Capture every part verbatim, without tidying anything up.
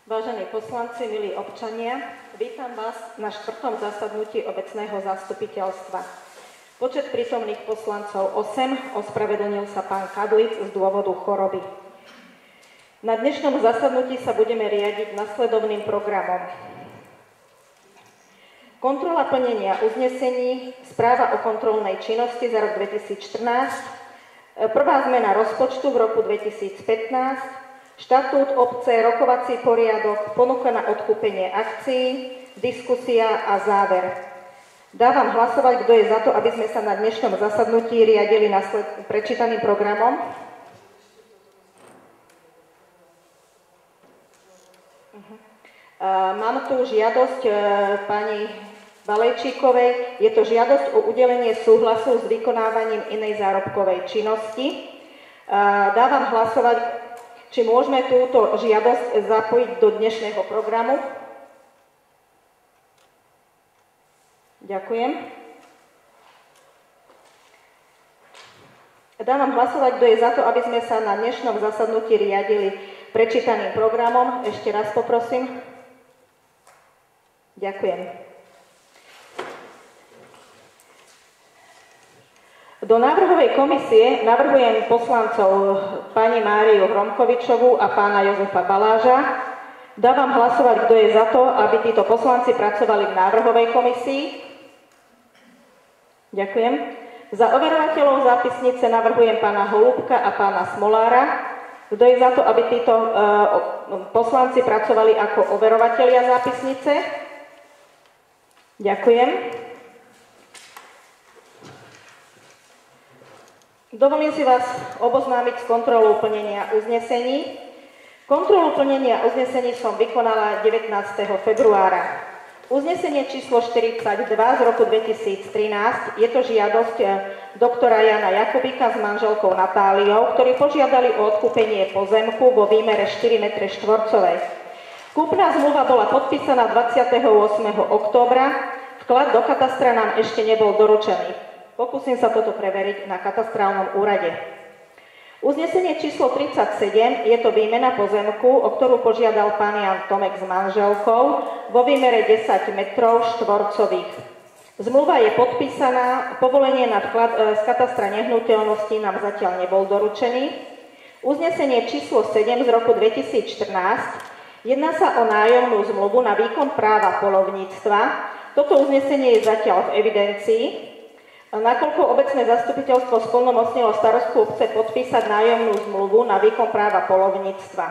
Vážení poslanci, milí občania, vítam vás na štvrtom zasadnutí obecného zastupiteľstva. Počet prítomných poslancov osem, ospravedlnil sa pán Kadlic z dôvodu choroby. Na dnešnom zasadnutí sa budeme riadiť nasledovným programom. Kontrola plnenia uznesení, správa o kontrolnej činnosti za rok dvetisícštrnásť, prvá zmena rozpočtu v roku dvetisícpätnásť, štatút obce, rokovací poriadok, ponuka na odkúpenie akcií, diskusia a záver. Dávam hlasovať, kto je za to, aby sme sa na dnešnom zasadnutí riadili nasled... prečítaným programom. Uh-huh. Mám tu žiadosť uh, pani Balejčíkovej. Je to žiadosť o udelenie súhlasu s vykonávaním inej zárobkovej činnosti. Uh, dávam hlasovať, či môžeme túto žiadosť zapojiť do dnešného programu. Ďakujem. Dávam hlasovať, kto je za to, aby sme sa na dnešnom zasadnutí riadili prečítaným programom. Ešte raz poprosím. Ďakujem. Do návrhovej komisie navrhujem poslancov pani Máriu Hromkovičovú a pána Jozefa Baláža. Dávam hlasovať, kto je za to, aby títo poslanci pracovali v návrhovej komisii. Ďakujem. Za overovateľov zápisnice navrhujem pána Holúbka a pána Smolára. Kto je za to, aby títo uh, poslanci pracovali ako overovatelia zápisnice? Ďakujem. Dovolím si vás oboznámiť s kontrolou plnenia uznesení. Kontrolu plnenia uznesení som vykonala devätnásteho februára. Uznesenie číslo štyridsaťdva z roku dvetisíctrinásť je to žiadosť doktora Jana Jakubika s manželkou Natáliou, ktorí požiadali o odkúpenie pozemku vo výmere štyri metre štvorcové. Kúpna zmluva bola podpísaná dvadsiateho ôsmeho októbra, vklad do katastra nám ešte nebol doručený. Pokúsim sa toto preveriť na katastrálnom úrade. Uznesenie číslo tridsaťsedem je to výmena pozemku, o ktorú požiadal pán Jan Tomek s manželkou vo výmere desať metrov štvorcových. Zmluva je podpísaná, povolenie na vklad z katastra nehnuteľností nám zatiaľ nebol doručený. Uznesenie číslo sedem z roku dvetisícštrnásť jedná sa o nájomnú zmluvu na výkon práva poľovníctva. Toto uznesenie je zatiaľ v evidencii. Nakoľko obecné zastupiteľstvo splnomocnilo starostku obce podpísať nájomnú zmluvu na výkon práva poľovníctva.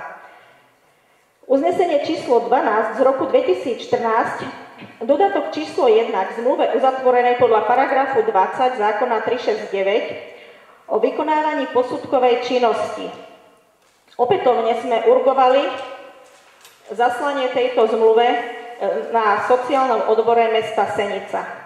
Uznesenie číslo dvanásť z roku dvetisícštrnásť, dodatok číslo jedna k zmluve uzatvorenej podľa paragrafu dvadsať zákona tristošesťdesiatdeväť o vykonávaní posudkovej činnosti. Opätovne sme urgovali zaslanie tejto zmluve na sociálnom odbore mesta Senica.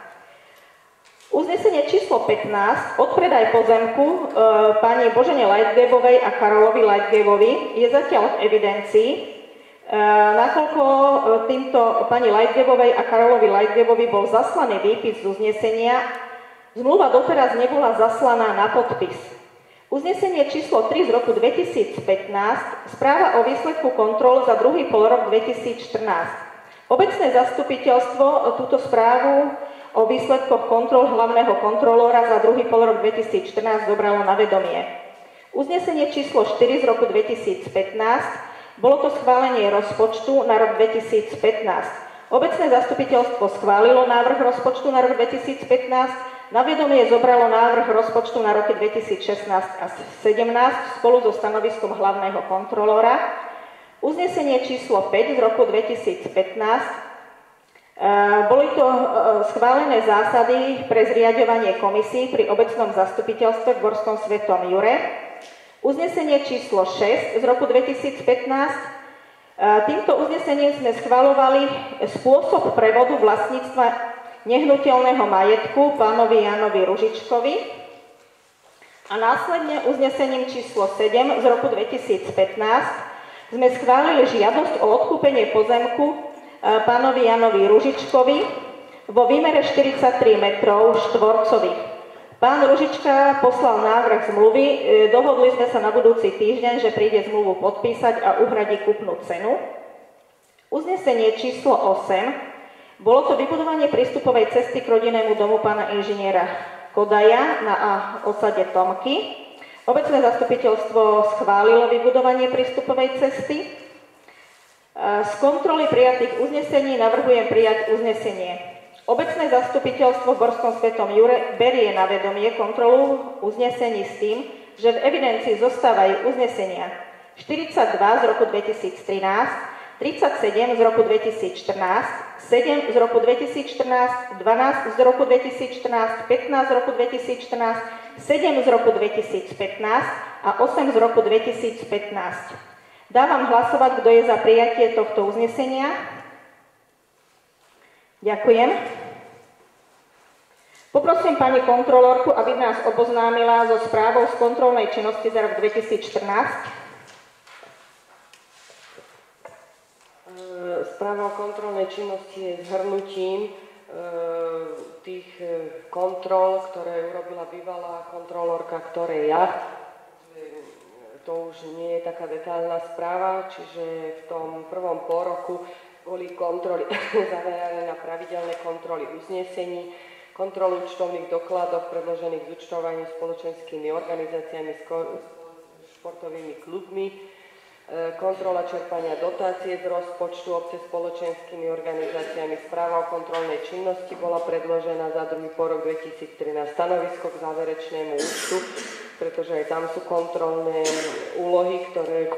Uznesenie číslo pätnásť, odpredaj pozemku e, pani Božene Lightgebovej a Karolovi Lightgebovi je zatiaľ v evidencii. E, nakoľko týmto pani Lightgebovej a Karolovi Lightgebovi bol zaslaný výpis z uznesenia, zmluva doteraz nebola zaslaná na podpis. Uznesenie číslo tri z roku dvetisícpätnásť, správa o výsledku kontrol za druhý polrok dvetisícštrnásť. Obecné zastupiteľstvo túto správu o výsledkoch kontrol hlavného kontrolóra za druhý polrok dvetisícštrnásť zobralo na vedomie. Uznesenie číslo štyri z roku dvetisícpätnásť bolo to schválenie rozpočtu na rok dvetisícpätnásť. Obecné zastupiteľstvo schválilo návrh rozpočtu na rok dvetisícpätnásť, na vedomie zobralo návrh rozpočtu na roky dvetisícšestnásť a sedemnásť spolu so stanoviskom hlavného kontrolóra. Uznesenie číslo päť z roku dvetisícpätnásť, boli to schválené zásady pre zriaďovanie komisí pri obecnom zastupiteľstve v Borskom Svetom Jure. Uznesenie číslo šesť z roku dvetisícpätnásť. Týmto uznesením sme schvaľovali spôsob prevodu vlastníctva nehnuteľného majetku pánovi Janovi Ružičkovi. A následne uznesením číslo sedem z roku dvetisícpätnásť sme schválili žiadosť o odkúpenie pozemku pánovi Janovi Ružičkovi vo výmere štyridsaťtri metrov štvorcových. Pán Ružička poslal návrh zmluvy, dohodli sme sa na budúci týždeň, že príde zmluvu podpísať a uhradí kúpnu cenu. Uznesenie číslo osem, bolo to vybudovanie prístupovej cesty k rodinnému domu pána inžiniera Kodaja na osade Tomky. Obecné zastupiteľstvo schválilo vybudovanie prístupovej cesty. Z kontroly prijatých uznesení navrhujem prijať uznesenie. Obecné zastupiteľstvo v Borskom Svetom Jure berie na vedomie kontrolu uznesení s tým, že v evidencii zostávajú uznesenia štyridsaťdva z roku dvetisíctrinásť, tridsaťsedem z roku dvetisícštrnásť, sedem z roku dvetisícštrnásť, dvanásť z roku dvetisícštrnásť, pätnásť z roku dvetisícštrnásť, sedem z roku dvetisícpätnásť a osem z roku dvetisícpätnásť. Dávam hlasovať, kto je za prijatie tohto uznesenia. Ďakujem. Poprosím pani kontrolórku, aby nás oboznámila so správou z kontrolnej činnosti za rok dvetisícštrnásť. Správa o kontrolnej činnosti je zhrnutím tých kontrol, ktoré urobila bývalá kontrolórka, ktoré ja. To už nie je taká detailná správa, čiže v tom prvom pôroku boli kontroly zamerané na pravidelné kontroly uznesení, kontrolu účtovných dokladov predložených z účtovaní spoločenskými organizáciami, športovými klubmi, kontrola čerpania dotácie z rozpočtu obce spoločenskými organizáciami, správa o kontrolnej činnosti bola predložená za druhý pôrok dvetisíctrinásť, stanovisko k záverečnému účtu, pretože aj tam sú kontrolné úlohy, ktoré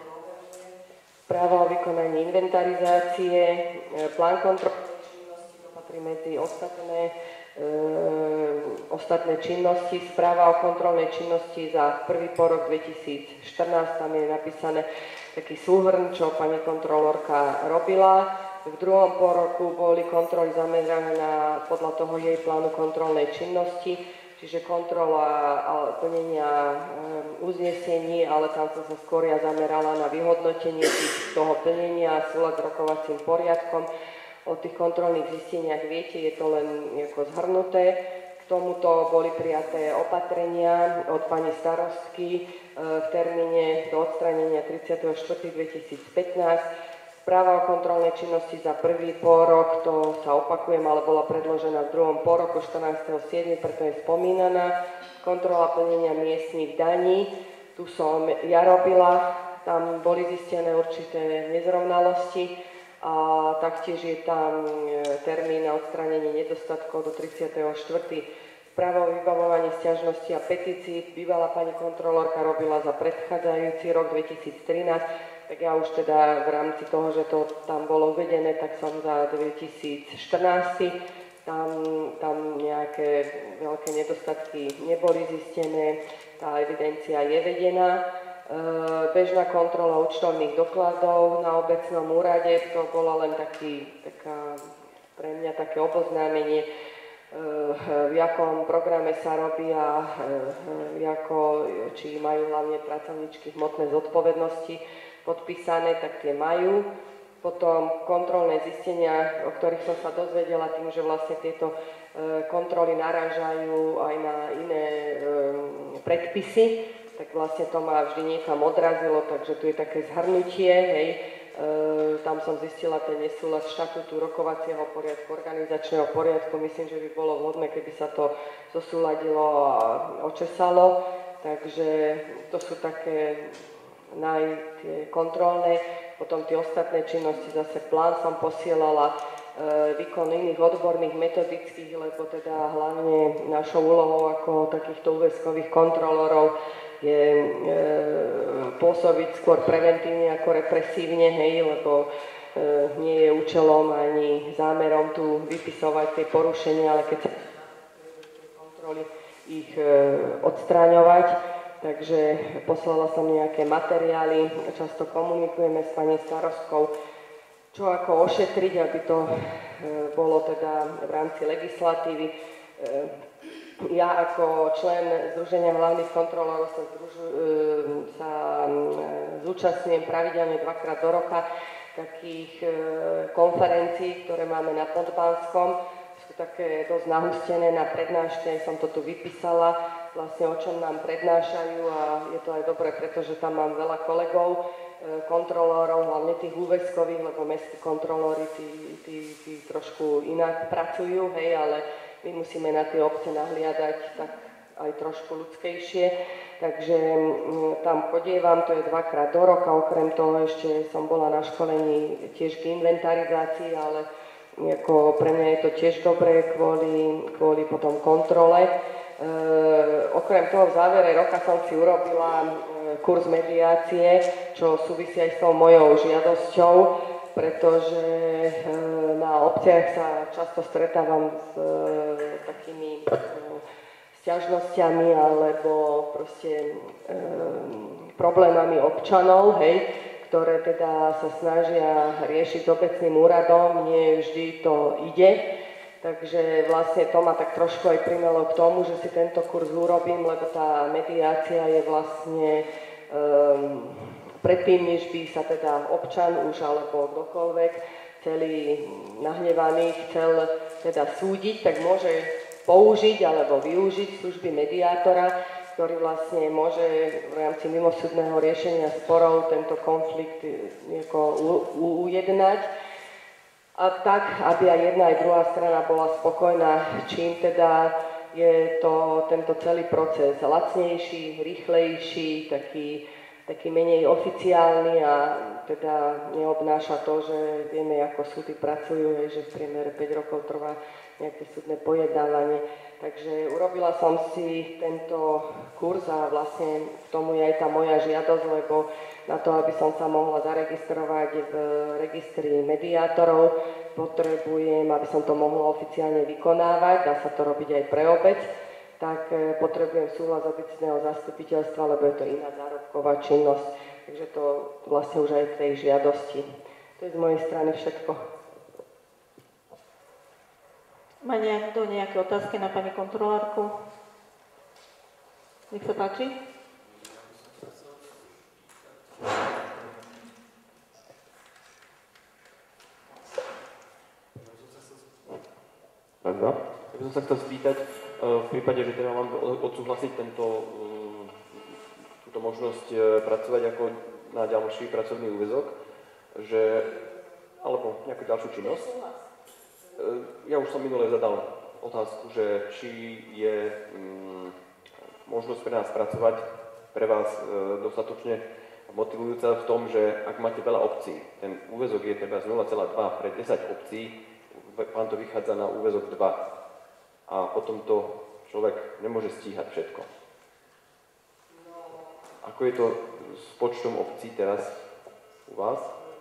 správa o vykonaní inventarizácie, plán kontrolnej činnosti patrí medzi ostatné E, ostatné činnosti, správa o kontrolnej činnosti za prvý pôrok dvetisícštrnásť, tam je napísané taký súhrn, čo pani kontrolórka robila. V druhom pôroku boli kontroly zamerané na, podľa toho jej plánu kontrolnej činnosti, čiže kontrola plnenia uznesení, ale tam som sa skôr ja zamerala na vyhodnotenie toho plnenia, súlad s rokovacím poriadkom. O tých kontrolných zisteniach viete, je to len ako zhrnuté. K tomuto boli prijaté opatrenia od pani starostky v termíne do odstránenia tridsiateho štvrtého dvetisícpätnásť. Správa o kontrolnej činnosti za prvý pôrok, to sa opakujem, ale bola predložená v druhom pôroku štrnásteho siedmeho preto je spomínaná. Kontrola plnenia miestnych daní, tu som ja robila, tam boli zistené určité nezrovnalosti. A taktiež je tam termín na odstránenie nedostatkov do tridsiateho štvrtého Správa o vybavovaní sťažnosti a petícií bývalá pani kontrolórka robila za predchádzajúci rok dvetisíctrinásť, tak ja už teda v rámci toho, že to tam bolo uvedené, tak som za dvetisícštrnásť. Tam, tam nejaké veľké nedostatky neboli zistené, tá evidencia je vedená. Bežná kontrola účtovných dokladov na obecnom úrade, to bolo len taký, taká, pre mňa také oboznámenie, v jakom programe sa robí a ako, či majú hlavne pracovníčky hmotné zodpovednosti podpísané, tak tie majú. Potom kontrolné zistenia, o ktorých som sa dozvedela tým, že vlastne tieto kontroly narážajú aj na iné predpisy, tak vlastne to ma vždy niekam odrazilo, takže tu je také zhrnutie, hej. E, tam som zistila ten nesúlad štatútu rokovacieho poriadku, organizačného poriadku. Myslím, že by bolo vhodné, keby sa to zosúladilo a očesalo. Takže to sú také naj, tie kontrolné. Potom tie ostatné činnosti, zase plán som posielala, e, výkon iných odborných, metodických, lebo teda hlavne našou úlohou ako takýchto úväzkových kontrolorov je e, pôsobiť skôr preventívne ako represívne, hej, lebo e, nie je účelom ani zámerom tu vypisovať tie porušenia, ale keď sa kontroly ich e, odstráňovať. Takže poslala som nejaké materiály, často komunikujeme s pani starostkou, čo ako ošetriť, aby to e, bolo teda v rámci legislatívy. E, Ja ako člen Združenia hlavných kontrolórov sa, združu, sa zúčastňujem pravidelne dvakrát do roka takých konferencií, ktoré máme na Podbanskom. Sú také dosť nahustené na prednášky, som to tu vypísala, vlastne o čom nám prednášajú a je to aj dobré, pretože tam mám veľa kolegov kontrolórov, hlavne tých úväzkových, lebo mestskí kontrolóri tí, tí, tí trošku inak pracujú, hej, ale my musíme na tie obce nahliadať tak aj trošku ľudskejšie. Takže tam chodievam, to je dvakrát do roka, okrem toho ešte som bola na školení tiež k inventarizácii, ale ako pre mňa je to tiež dobré kvôli, kvôli potom kontrole. E, okrem toho v závere roka som si urobila e, kurz mediácie, čo súvisí aj s tou mojou žiadosťou, pretože e, na obciach sa často stretávam s e, takými e, sťažnosťami alebo proste e, problémami občanov, hej, ktoré teda sa snažia riešiť s obecným úradom, nie vždy to ide. Takže vlastne to ma tak trošku aj primelo k tomu, že si tento kurz urobím, lebo tá mediácia je vlastne e, predtým, než by sa teda občan už alebo kdokoľvek celý nahnevaný chcel teda súdiť, tak môže použiť alebo využiť služby mediátora, ktorý vlastne môže v rámci mimosúdneho riešenia sporov tento konflikt ujednať. A tak, aby aj jedna aj druhá strana bola spokojná, čím teda je to, tento celý proces lacnejší, rýchlejší, taký, taký menej oficiálny a teda neobnáša to, že vieme, ako súdy pracujú, že v priemere päť rokov trvá nejaké súdne pojednávanie. Takže urobila som si tento kurz a vlastne k tomu je aj tá moja žiadosť, lebo na to, aby som sa mohla zaregistrovať v registri mediátorov, potrebujem, aby som to mohla oficiálne vykonávať, dá sa to robiť aj pre obec, tak potrebujem súhlas obecného zastupiteľstva, lebo je to iná zárobková činnosť. Takže to vlastne už aj v tej žiadosti. To je z mojej strany všetko. Má niekto nejaké otázky na pani kontrolórku? Nech sa páči. Ja by som sa chcel spýtať, v prípade, že teda mám odsúhlasiť tento, túto možnosť pracovať ako na ďalší pracovný úväzok, že, alebo nejakú ďalšiu činnosť. Ja už som minule zadal otázku, že či je mm, možnosť pre nás pracovať, pre vás e, dostatočne motivujúca v tom, že ak máte veľa obcí, ten úväzok je teda z nula celá dva pre desať obcí, vám to vychádza na úväzok dva. A potom to človek nemôže stíhať všetko. Ako je to s počtom obcí teraz u vás?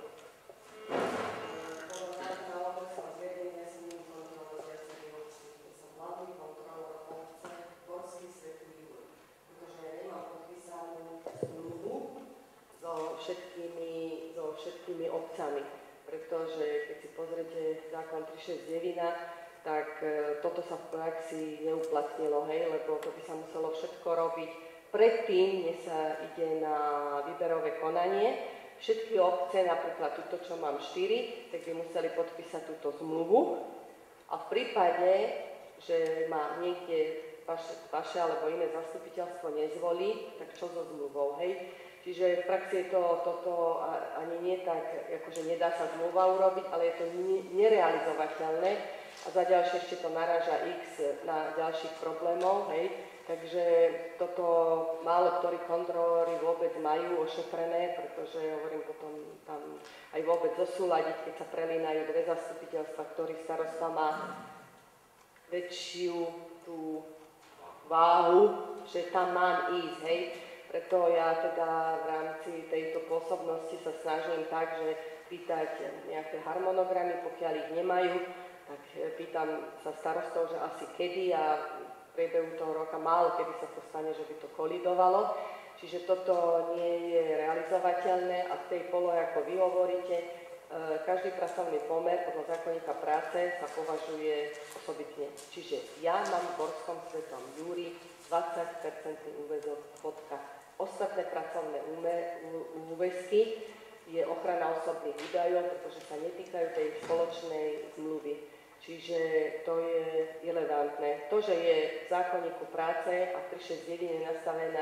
Všetkými, so všetkými obcami, pretože keď si pozriete zákon tri šesť deväť, tak e, toto sa v praxi neuplatnilo, hej, lebo to by sa muselo všetko robiť predtým, než sa ide na výberové konanie. Všetky obce, napríklad túto, čo mám štyri, tak by museli podpísať túto zmluvu a v prípade, že ma niekde vaše, vaše alebo iné zastupiteľstvo nezvolí, tak čo so zmluvou, hej? Čiže v praxi je to, toto ani nie tak, akože nedá sa zmluva urobiť, ale je to nerealizovateľné a za ďalšie ešte to naráža X na ďalších problémov, hej. Takže toto málo ktorí kontrolóri vôbec majú ošetrené, pretože hovorím potom tam aj vôbec zosúľadiť, keď sa prelínajú dve zastupiteľstva, ktorých starosta má väčšiu tú váhu, že tam mám ísť, hej. Preto ja teda v rámci tejto pôsobnosti sa snažím tak, že pýtať nejaké harmonogramy, pokiaľ ich nemajú, tak pýtam sa starostov, že asi kedy a v priebehu toho roka málo kedy sa to stane, že by to kolidovalo. Čiže toto nie je realizovateľné a v tej polohe, ako vy hovoríte, každý pracovný pomer podľa zákonníka práce sa považuje osobitne. Čiže ja mám v Borskom Svetom Júri dvadsať percent úväzok bodka. Ostatné pracovné úväzky je ochrana osobných údajov, pretože sa netýkajú tej spoločnej zmluvy. Čiže to je relevantné. To, že je v zákonníku práce a v tri šesť deväť je nastavená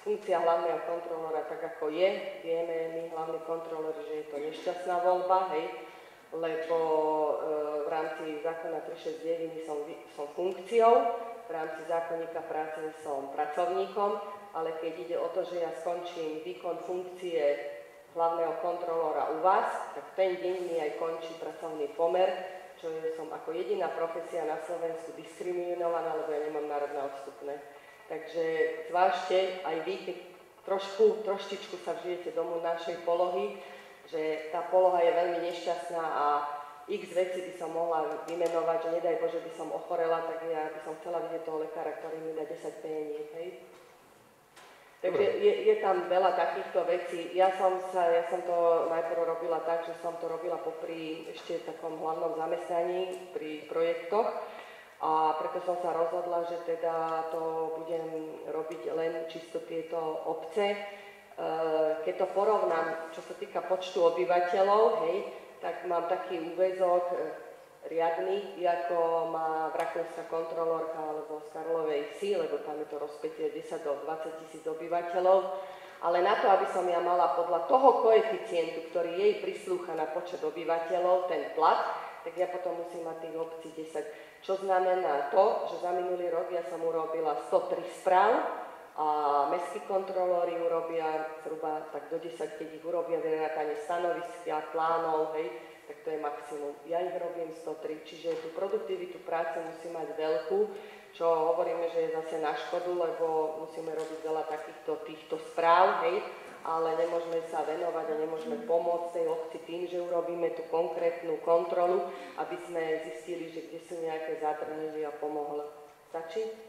funkcia hlavného kontrolóra tak, ako je. Vieme my, hlavní kontrolóri, že je to nešťastná voľba, hej, lebo e, v rámci zákona tristošesťdesiatdeväť som, som funkciou, v rámci zákonníka práce som pracovníkom, ale keď ide o to, že ja skončím výkon funkcie hlavného kontrolóra u vás, tak ten deň mi aj končí pracovný pomer, čo je, som ako jediná profesia na Slovensku diskriminovaná, lebo ja nemám národné odstupné. Takže zvážte aj vy, keď trošku, troštičku sa vžijete do našej polohy, že tá poloha je veľmi nešťastná a x veci by som mohla vymenovať, že nedaj Bože by som ochorela, tak ja by som chcela vidieť toho lekára, ktorý mi dá desať péniek, hej. Takže je, je tam veľa takýchto vecí. Ja som, sa, ja som to najprv robila tak, že som to robila popri ešte takom hlavnom zamestnaní pri projektoch a preto som sa rozhodla, že teda to budem robiť len čisto tieto obce. Keď to porovnám, čo sa týka počtu obyvateľov, hej, tak mám taký úväzok riadny, ako má Rakúska kontrolórka alebo z Karlovej Vsi, lebo tam je to rozpätie desať do dvadsať tisíc obyvateľov. Ale na to, aby som ja mala podľa toho koeficientu, ktorý jej prislúcha na počet obyvateľov, ten plat, tak ja potom musím mať tých obcí desať. Čo znamená to, že za minulý rok ja som urobila sto tri správ a mestskí kontrolóri urobia zhruba tak do desať, keď ich urobia vrátane stanoviska, plánov, hej, tak to je maximum. Ja ich robím sto tri, čiže tú produktivitu práce musí mať veľkú, čo hovoríme, že je zase na škodu, lebo musíme robiť veľa takýchto týchto správ, hej, ale nemôžeme sa venovať a nemôžeme pomôcť tej obci tým, že urobíme tú konkrétnu kontrolu, aby sme zistili, že kde sú nejaké zadrhely a pomohli. Stačí?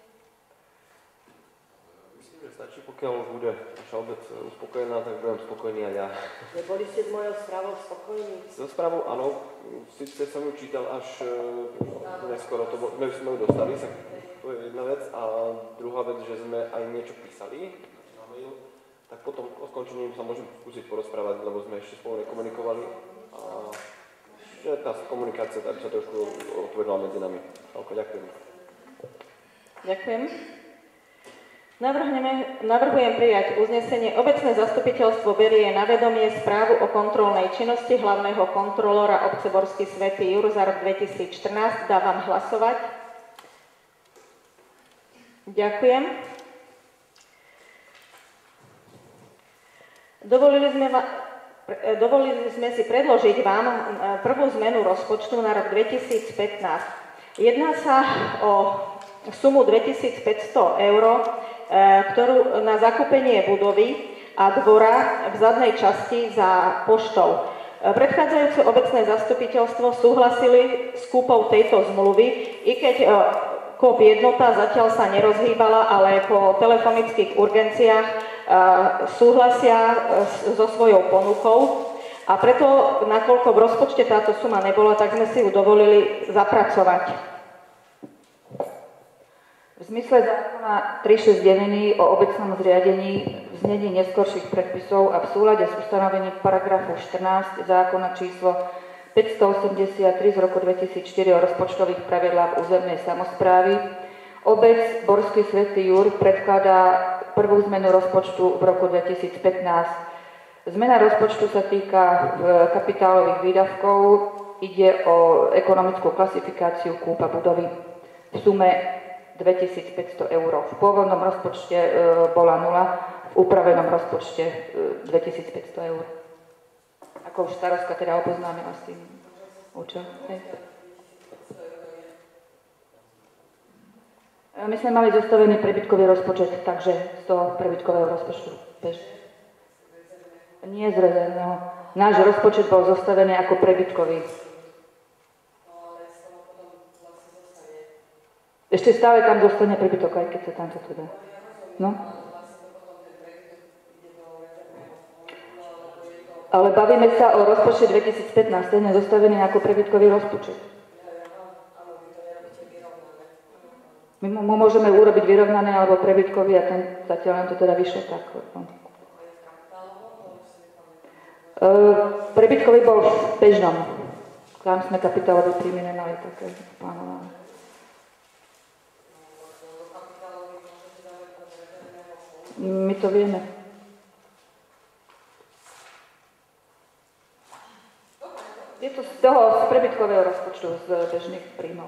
Myslím, že stačí, pokiaľ bude naša obec uspokojená, tak budem spokojný aj ja. Neboli ste s mojou správou spokojní? So správou áno, síce som ju čítal až uh, neskoro, to bo, sme ju dostali, tak to je jedna vec. A druhá vec, že sme aj niečo písali na mail, tak potom o skončení sa môžem skúsiť porozprávať, lebo sme ešte spolu nekomunikovali. A že tá komunikácia tak sa trošku otvorila medzi nami. Toľko, ďakujem. Ďakujem. Navrhneme, navrhujem prijať uznesenie. Obecné zastupiteľstvo berie na vedomie správu o kontrolnej činnosti hlavného kontrolóra obce Borský Svätý Jur za rok dvetisícštrnásť. Dávam hlasovať. Ďakujem. Dovolili sme, dovolili sme si predložiť vám prvú zmenu rozpočtu na rok dvetisícpätnásť. Jedná sa o sumu dvetisícpäťsto eur, ktorú na zakúpenie budovy a dvora v zadnej časti za poštou. Predchádzajúce obecné zastupiteľstvo súhlasili s kúpou tejto zmluvy, i keď kóp jednota zatiaľ sa nerozhýbala, ale po telefonických urgenciách súhlasia so svojou ponukou. A preto, nakoľko v rozpočte táto suma nebola, tak sme si ju dovolili zapracovať. V zmysle zákona tristošesťdesiatdeväť o obecnom zriadení v znení neskorších predpisov a v súlade s ustanovením paragrafu štrnásť zákona číslo päťstoosemdesiattri z roku dvetisícštyri o rozpočtových pravidlách územnej samosprávy obec Borský Svätý Jur predkladá prvú zmenu rozpočtu v roku dvetisícpätnásť. Zmena rozpočtu sa týka kapitálových výdavkov, ide o ekonomickú klasifikáciu kúpa budovy v sume dvetisícpäťsto eur. V pôvodnom rozpočte e, bola nula, v upravenom rozpočte e, dvetisícpäťsto eur. Ako už starostka teda oboznámila s tým účel. My sme mali zostavený prebytkový rozpočet, takže z toho prebytkového rozpočtu bež. Nie z rezervného. Náš rozpočet bol zostavený ako prebytkový. Ešte stále tam dostane prebytok, aj keď sa tam to teda. No. Ale bavíme sa o rozpočte dvetisícpätnásť, ten je zostavený ako prebytkový rozpočet. My mu môžeme urobiť vyrovnané alebo prebytkový a ten zatiaľ nám to teda vyšlo tak. Prebytkový bol v bežnom. Tam sme kapitálové príjmy nemali také plánované. My to vieme. Je to z toho z prebytkového rozpočtu, z bežných príjmov.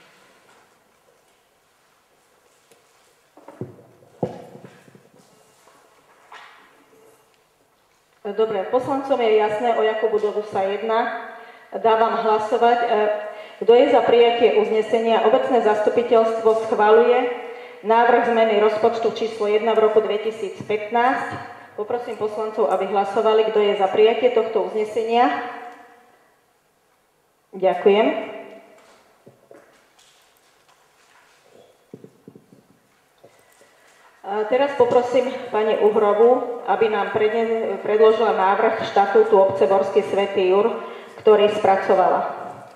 Dobre, poslancom je jasné, o jakú budovu sa jedná. Dávam hlasovať. Kto je za prijatie uznesenia? Obecné zastupiteľstvo schvaľuje návrh zmeny rozpočtu číslo jeden v roku dvetisícpätnásť. Poprosím poslancov, aby hlasovali. Kto je za prijatie tohto uznesenia? Ďakujem. A teraz poprosím pani Uhrovú, aby nám predložila návrh štatútu obce Borský Svätý Jur, ktorý spracovala.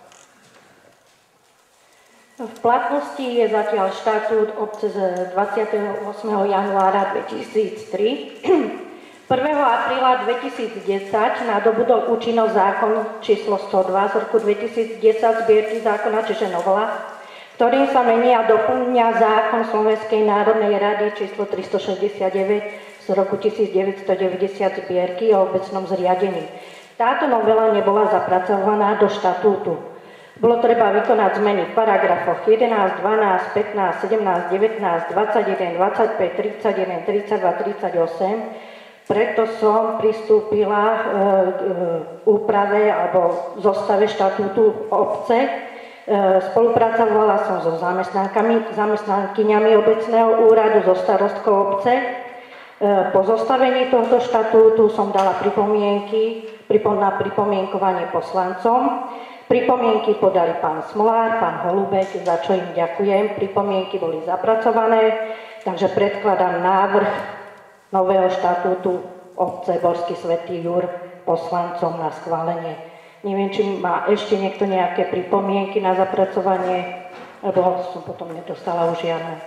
V platnosti je zatiaľ štatút obce z dvadsiateho ôsmeho januára dvetisíctri. prvého apríla dvetisícdesať nadobudol účinnosť zákon číslo sto dva z roku dvetisícdesať zbierky zákona, čiže novela, ktorým sa mení a doplňa zákon Slovenskej národnej rady číslo tristošesťdesiatdeväť z roku tisícdeväťstodeväťdesiat zbierky o obecnom zriadení. Táto novela nebola zapracovaná do štatútu. Bolo treba vykonať zmeny v paragrafoch jedenásť, dvanásť, pätnásť, sedemnásť, devätnásť, dvadsaťjeden, dvadsaťpäť, tridsaťjeden, tridsaťdva, tridsaťosem. Preto som pristúpila k úprave alebo zostave štatútu obce. Spolupracovala som so zamestnankami, zamestnankyňami obecného úradu, so starostkou obce. Po zostavení tohto štatútu som dala pripomienky na pripomienkovanie poslancom. Pripomienky podali pán Smolár, pán Holubek, za čo im ďakujem. Pripomienky boli zapracované, takže predkladám návrh nového štatútu obce Borský Svätý Jur poslancom na schválenie. Neviem, či má ešte niekto nejaké pripomienky na zapracovanie, lebo som potom nedostala už žiadne.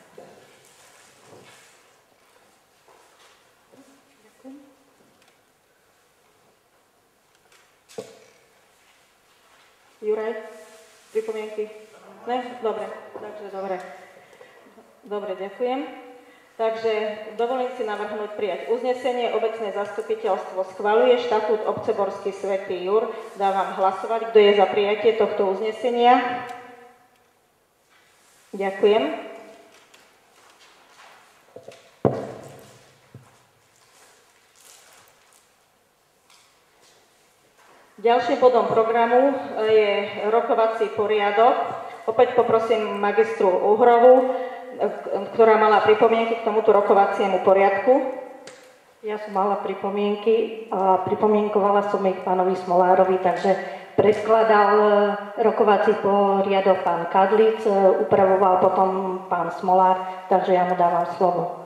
Juraj, pripomienky? Ne? Dobre, takže dobre. Dobre, ďakujem. Takže dovolím si navrhnúť prijať uznesenie. Obecné zastupiteľstvo schvaľuje štatút obce Borský Svätý Jur. Dávam hlasovať. Kto je za prijatie tohto uznesenia? Ďakujem. Ďalším bodom programu je rokovací poriadok. Opäť poprosím magistru Uhrovú, ktorá mala pripomienky k tomuto rokovaciemu poriadku. Ja som mala pripomienky a pripomienkovala som ich pánovi Smolárovi, takže predkladal rokovací poriadok pán Kadlic, upravoval potom pán Smolár, takže ja mu dávam slovo.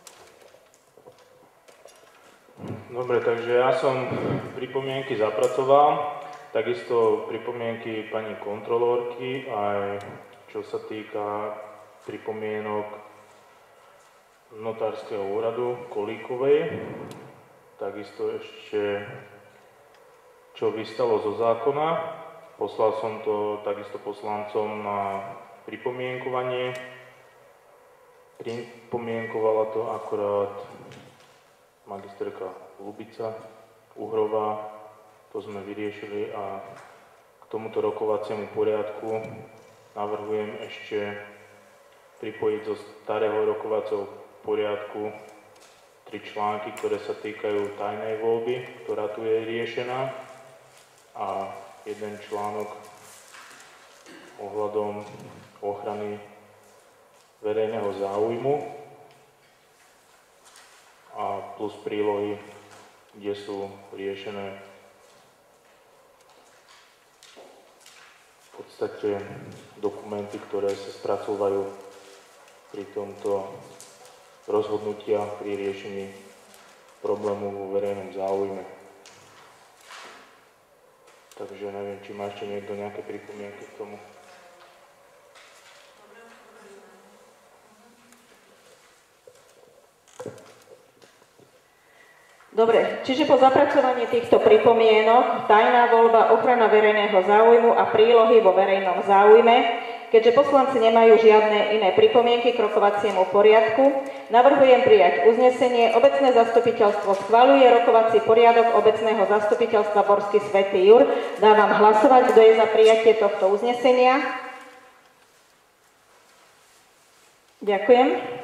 Dobre, takže ja som pripomienky zapracoval, takisto pripomienky pani kontrolórky, aj čo sa týka pripomienok notárskeho úradu Kolíkovej, takisto ešte čo vystalo zo zákona. Poslal som to takisto poslancom na pripomienkovanie. Pripomienkovala to akorát magisterka Lubica, Uhrová, to sme vyriešili a k tomuto rokovaciemu poriadku navrhujem ešte pripojiť zo starého rokovacieho poriadku tri články, ktoré sa týkajú tajnej voľby, ktorá tu je riešená, a jeden článok ohľadom ochrany verejného záujmu a plus prílohy, kde sú riešené v podstate dokumenty, ktoré sa spracovajú pri tomto rozhodnutia pri riešení problému vo verejnom záujme. Takže neviem, či má ešte niekto nejaké pripomienky k tomu. Dobre, čiže po zapracovaní týchto pripomienok, tajná voľba, ochrana verejného záujmu a prílohy vo verejnom záujme, keďže poslanci nemajú žiadne iné pripomienky k rokovaciemu poriadku, navrhujem prijať uznesenie. Obecné zastupiteľstvo schvaľuje rokovací poriadok Obecného zastupiteľstva Borský Svätý Jur. Dávam hlasovať, kto je za prijatie tohto uznesenia. Ďakujem.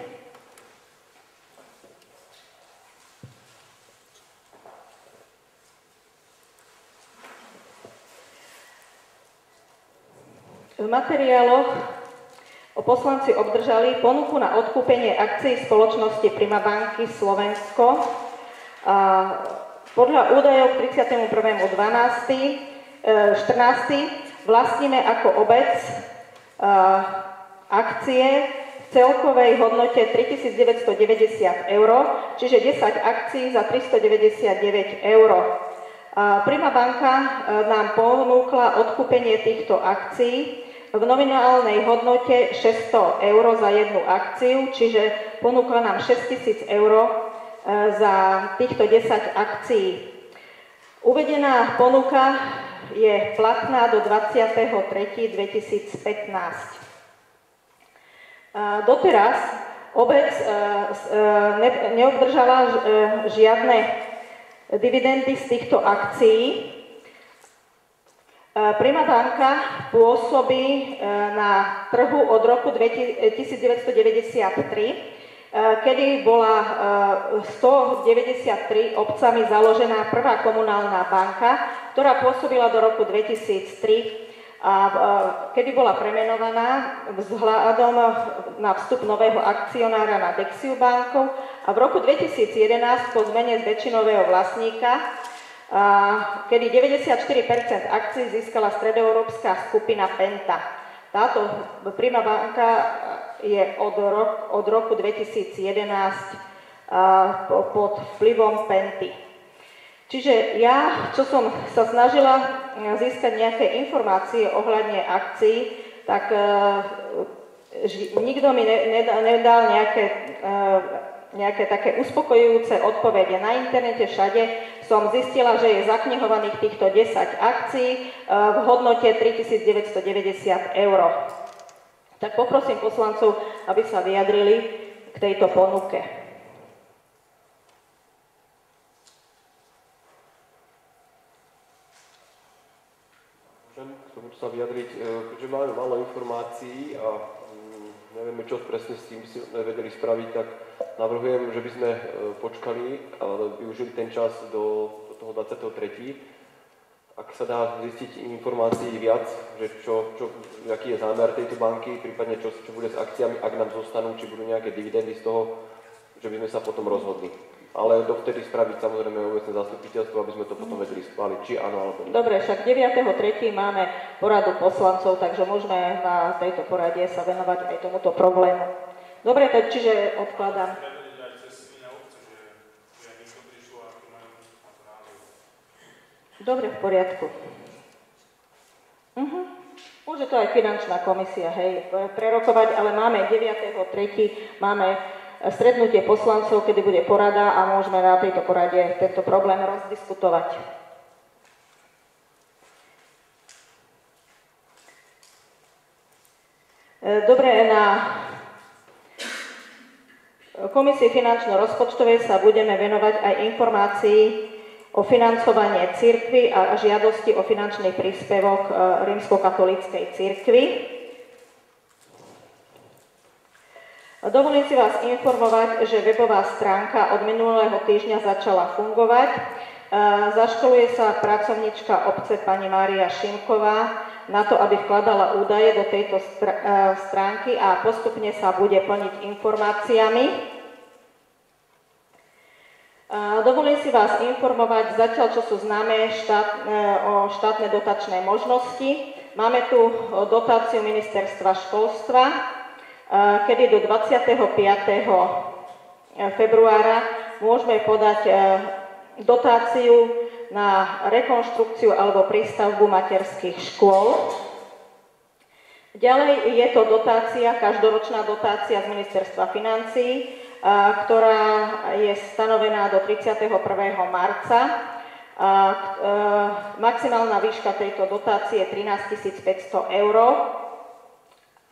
V materiáloch poslanci obdržali ponuku na odkúpenie akcií spoločnosti Primabanky Slovensko. Podľa údajov k tridsiatemu prvému decembrovi štrnástemu vlastníme ako obec akcie v celkovej hodnote tritisícdeväťstodeväťdesiat eur, čiže desať akcií za tristodeväťdesiatdeväť eur. Primabanka nám ponúkla odkúpenie týchto akcií v nominálnej hodnote šesťsto eur za jednu akciu, čiže ponúkla nám šesťtisíc eur za týchto desať akcií. Uvedená ponuka je platná do dvadsiateho tretieho dvetisícpätnásť. Doteraz obec neobdržala žiadne dividendy z týchto akcií. Primabanka pôsobí na trhu od roku devätnásťstodeväťdesiattri, kedy bola stodeväťdesiattri obcami založená prvá komunálna banka, ktorá pôsobila do roku dvetisíctri a kedy bola premenovaná vzhľadom na vstup nového akcionára na Dexiu bankou a v roku dvetisícjedenásť po zmene z väčšinového vlastníka, kedy deväťdesiatštyri percent akcií získala stredoeurópska skupina Penta. Táto Primabanka je od, rok, od roku dvetisícjedenásť pod vplyvom Penty. Čiže ja, čo som sa snažila získať nejaké informácie ohľadne akcií, tak nikto mi nedal nejaké, nejaké také uspokojujúce odpovede. Na internete všade som zistila, že je zaknihovaných týchto desať akcií v hodnote tritisícdeväťstodeväťdesiat eur. Tak poprosím poslancov, aby sa vyjadrili k tejto ponuke. Môžem k tomu sa vyjadriť, keďže máme málo informácií a nevieme, čo presne s tým si nevedeli spraviť, tak navrhujem, že by sme počkali a využili ten čas do, do toho dvadsiateho tretieho Ak sa dá zistiť informácií viac, že čo, čo, aký je zámer tejto banky, prípadne čo, čo bude s akciami, ak nám zostanú, či budú nejaké dividendy z toho, že by sme sa potom rozhodli. Ale dovtedy spraviť samozrejme obecné zastupiteľstvo, aby sme to potom vedeli schváliť, či áno alebo nie. Dobre, však deviateho tretieho máme poradu poslancov, takže môžeme na tejto porade sa venovať aj tomuto problému. Dobre, tak čiže odkladám. Dobre, v poriadku. Uh-huh. Môže to aj finančná komisia, hej, prerokovať, ale máme deviateho tretieho máme stretnutie poslancov, kedy bude porada a môžeme na tejto porade tento problém rozdiskutovať. Dobre, na komisii finančno-rozpočtovej sa budeme venovať aj informácii o financovanie cirkvi a žiadosti o finančný príspevok rímskokatolíckej cirkvi. Dovolím si vás informovať, že webová stránka od minulého týždňa začala fungovať. Zaškoluje sa pracovníčka obce pani Mária Šimková na to, aby vkladala údaje do tejto stránky a postupne sa bude plniť informáciami. Dovolím si vás informovať zatiaľ, čo sú známe štát, o štátne dotačné možnosti. Máme tu dotáciu ministerstva školstva, kedy do dvadsiateho piateho februára môžeme podať dotáciu na rekonštrukciu alebo prístavbu materských škôl. Ďalej je to dotácia, každoročná dotácia z ministerstva financií, ktorá je stanovená do tridsiateho prvého marca. Maximálna výška tejto dotácie je trinásťtisícpäťsto eur.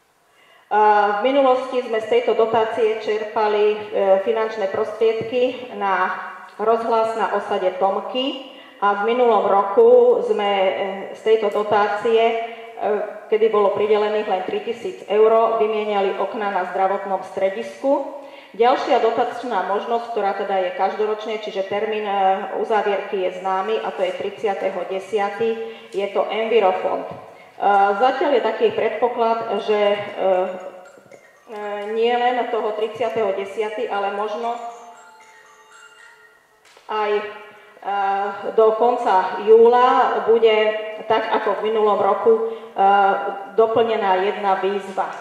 V minulosti sme z tejto dotácie čerpali finančné prostriedky na rozhlas na osade Tomky a v minulom roku sme z tejto dotácie, kedy bolo pridelených len tritisíc eur, vymieniali okná na zdravotnom stredisku. Ďalšia dotačná možnosť, ktorá teda je každoročne, čiže termín uzávierky je známy a to je tridsiateho desiateho je to Envirofond. Zatiaľ je taký predpoklad, že nie len toho tridsiateho desiateho ale možno aj do konca júla bude, tak ako v minulom roku, doplnená jedna výzva.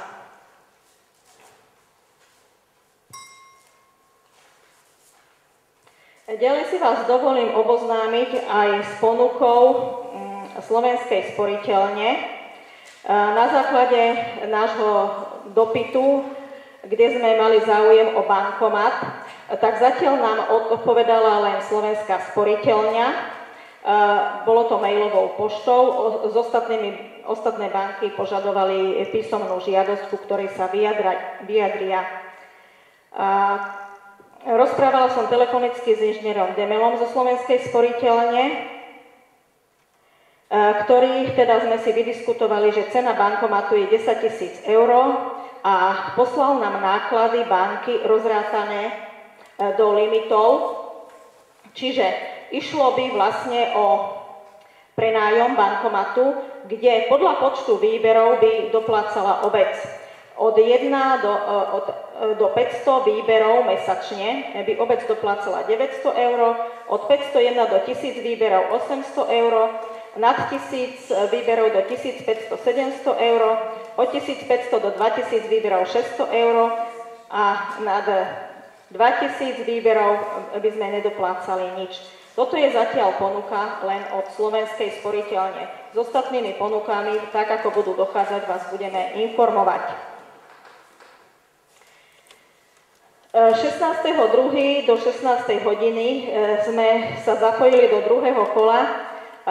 Ďalej si vás dovolím oboznámiť aj s ponukou Slovenskej sporiteľne. Na základe nášho dopytu, kde sme mali záujem o bankomat, tak zatiaľ nám odpovedala len Slovenská sporiteľňa. Bolo to mailovou poštou, s ostatnými, ostatné banky požadovali písomnú žiadosť, ku ktorej sa vyjadra, vyjadria. Rozprávala som telefonicky s inžinierom Demelom zo Slovenskej sporiteľne, ktorých teda sme si vydiskutovali, že cena bankomatu je desaťtisíc eur a poslal nám náklady banky rozrátané do limitov. Čiže išlo by vlastne o prenájom bankomatu, kde podľa počtu výberov by doplácala obec. Od jedna do, od, do päťsto výberov mesačne by obec doplácala deväťsto eur, od päťstojedna do tisíc výberov osemsto eur, nad tisíc výberov do tisícpäťsto sedemsto eur, od tisícpäťsto do dvetisíc výberov šesťsto eur a nad dvetisíc výberov by sme nedoplácali nič. Toto je zatiaľ ponuka len od Slovenskej sporiteľne. S ostatnými ponukami, tak ako budú dochádzať, vás budeme informovať. šestnásteho druhého do šestnástej hodiny sme sa zapojili do druhého kola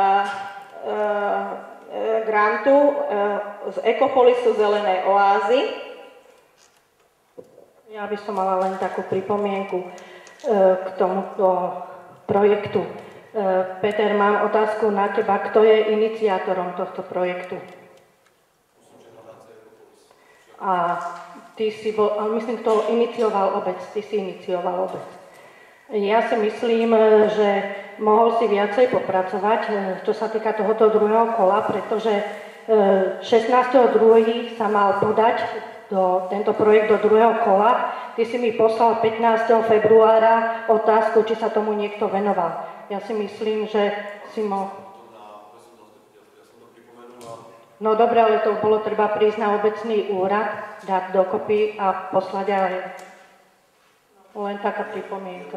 grantu z Ekopolisu Zelenej oázy. Ja by som mala len takú pripomienku k tomuto projektu. Peter, mám otázku na teba. Kto je iniciátorom tohto projektu? A ty si bol, ale myslím, kto inicioval obec. Ty si inicioval obec. Ja si myslím, že mohol si viacej popracovať, čo sa týka tohoto druhého kola, pretože šestnásteho druhého sa mal podať do, tento projekt do druhého kola. Ty si mi poslal pätnásteho februára otázku, či sa tomu niekto venoval. Ja si myslím, že si mohol... No dobre, ale to bolo treba prísť na obecný úrad, dať dokopy a poslať aj len taká pripomienka.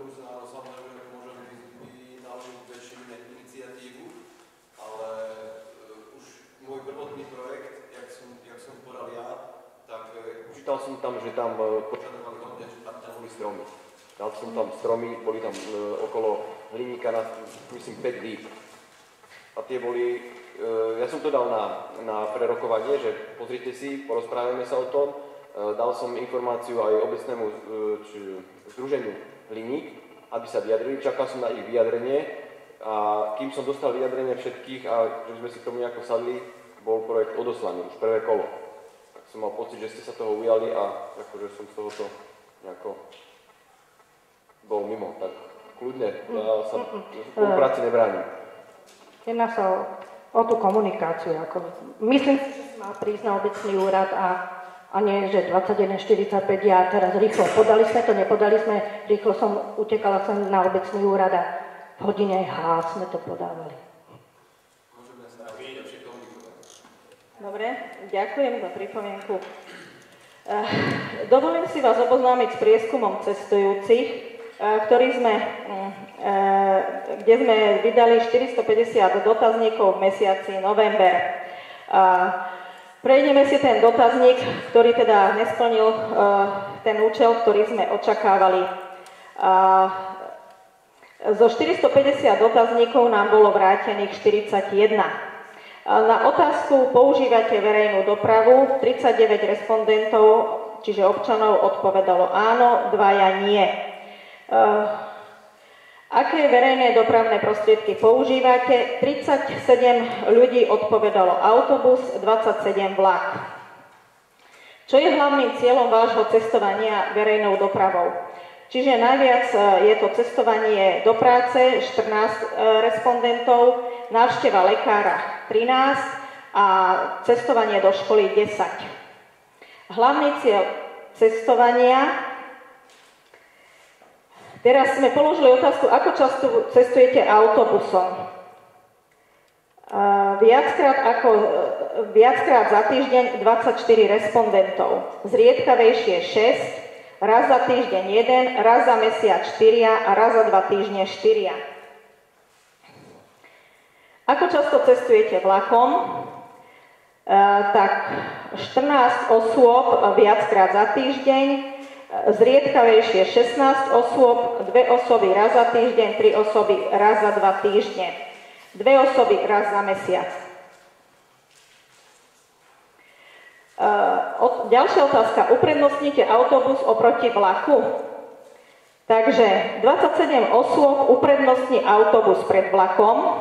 Čítal som tam, že tam požadovali hodne, že tam boli stromy. Dal som tam stromy, boli tam e, okolo hliníka na, myslím, päť líp. A tie boli, e, ja som to dal na, na prerokovanie, že pozrite si, porozprávame sa o tom. E, dal som informáciu aj obecnému e, či, združeniu Hliník, aby sa vyjadrili. Čakal som na ich vyjadrenie a kým som dostal vyjadrenie všetkých a že sme si k tomu nejako sadli, bol projekt odoslaný, už prvé kolo. Som mal pocit, že ste sa toho ujali a akože som z tohoto nejako bol mimo, tak kľudne, ja sa spolupráci nebránim. Jedná sa o, o tú komunikáciu. Ako, myslím si, že si mal prísť na obecný úrad a, a nie, že dvadsaťjeden štyridsaťpäť ja teraz rýchlo. Podali sme to, nepodali sme, rýchlo som utekala som na obecný úrad a v hodine H sme to podávali. Dobre, ďakujem za pripomienku. Dovolím si vás oboznámiť s prieskumom cestujúcich, ktorý sme, kde sme vydali štyristopäťdesiat dotazníkov v mesiaci november. Prejdeme si ten dotazník, ktorý teda nesplnil ten účel, ktorý sme očakávali. Zo štyristopäťdesiat dotazníkov nám bolo vrátených štyridsaťjeden. Na otázku používate verejnú dopravu tridsaťdeväť respondentov, čiže občanov, odpovedalo áno, dvaja nie. Aké verejné dopravné prostriedky používate? tridsaťsedem ľudí odpovedalo autobus, dvadsaťsedem vlak. Čo je hlavným cieľom vášho cestovania verejnou dopravou? Čiže najviac je to cestovanie do práce, štrnásť respondentov, návšteva lekára trinásť a cestovanie do školy desať. Hlavný cieľ cestovania. Teraz sme položili otázku, ako často cestujete autobusom. Viackrát, ako, viackrát za týždeň dvadsaťštyri respondentov, zriedkavejšie šesť, raz za týždeň jeden, raz za mesiac štyria a raz za dva týždne štyria. Ako často cestujete vlakom? E, tak štrnásť osôb viackrát za týždeň, zriedkavejšie šestnásť osôb, dve osoby raz za týždeň, tri osoby raz za dva týždne, dve osoby raz za mesiac. Uh, ďalšia otázka. Uprednostníte autobus oproti vlaku? Takže dvadsaťsedem osôb uprednostní autobus pred vlakom.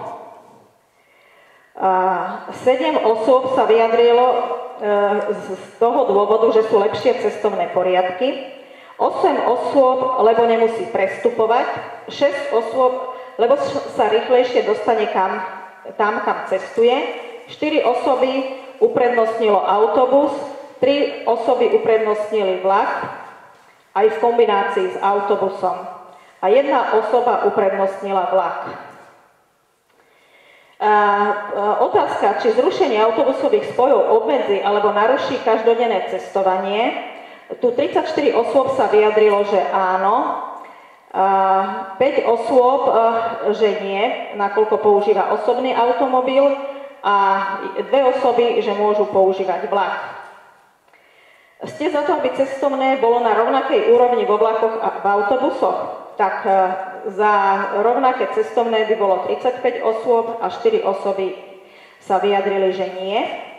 Uh, sedem osôb sa vyjadrilo uh, z toho dôvodu, že sú lepšie cestovné poriadky. osem osôb, lebo nemusí prestupovať. šesť osôb, lebo sa rýchlejšie dostane kam, tam, kam cestuje. štyri osoby uprednostnilo autobus, tri osoby uprednostnili vlak, aj v kombinácii s autobusom. A jedna osoba uprednostnila vlak. A, a, otázka, či zrušenie autobusových spojov obmedzí alebo naruší každodenné cestovanie. Tu tridsaťštyri osôb sa vyjadrilo, že áno, a päť osôb, že nie, nakoľko používa osobný automobil, a dve osoby, že môžu používať vlak. Ste za to, aby cestovné bolo na rovnakej úrovni vo vlakoch a v autobusoch? Tak za rovnaké cestovné by bolo tridsaťpäť osôb a štyri osoby sa vyjadrili, že nie.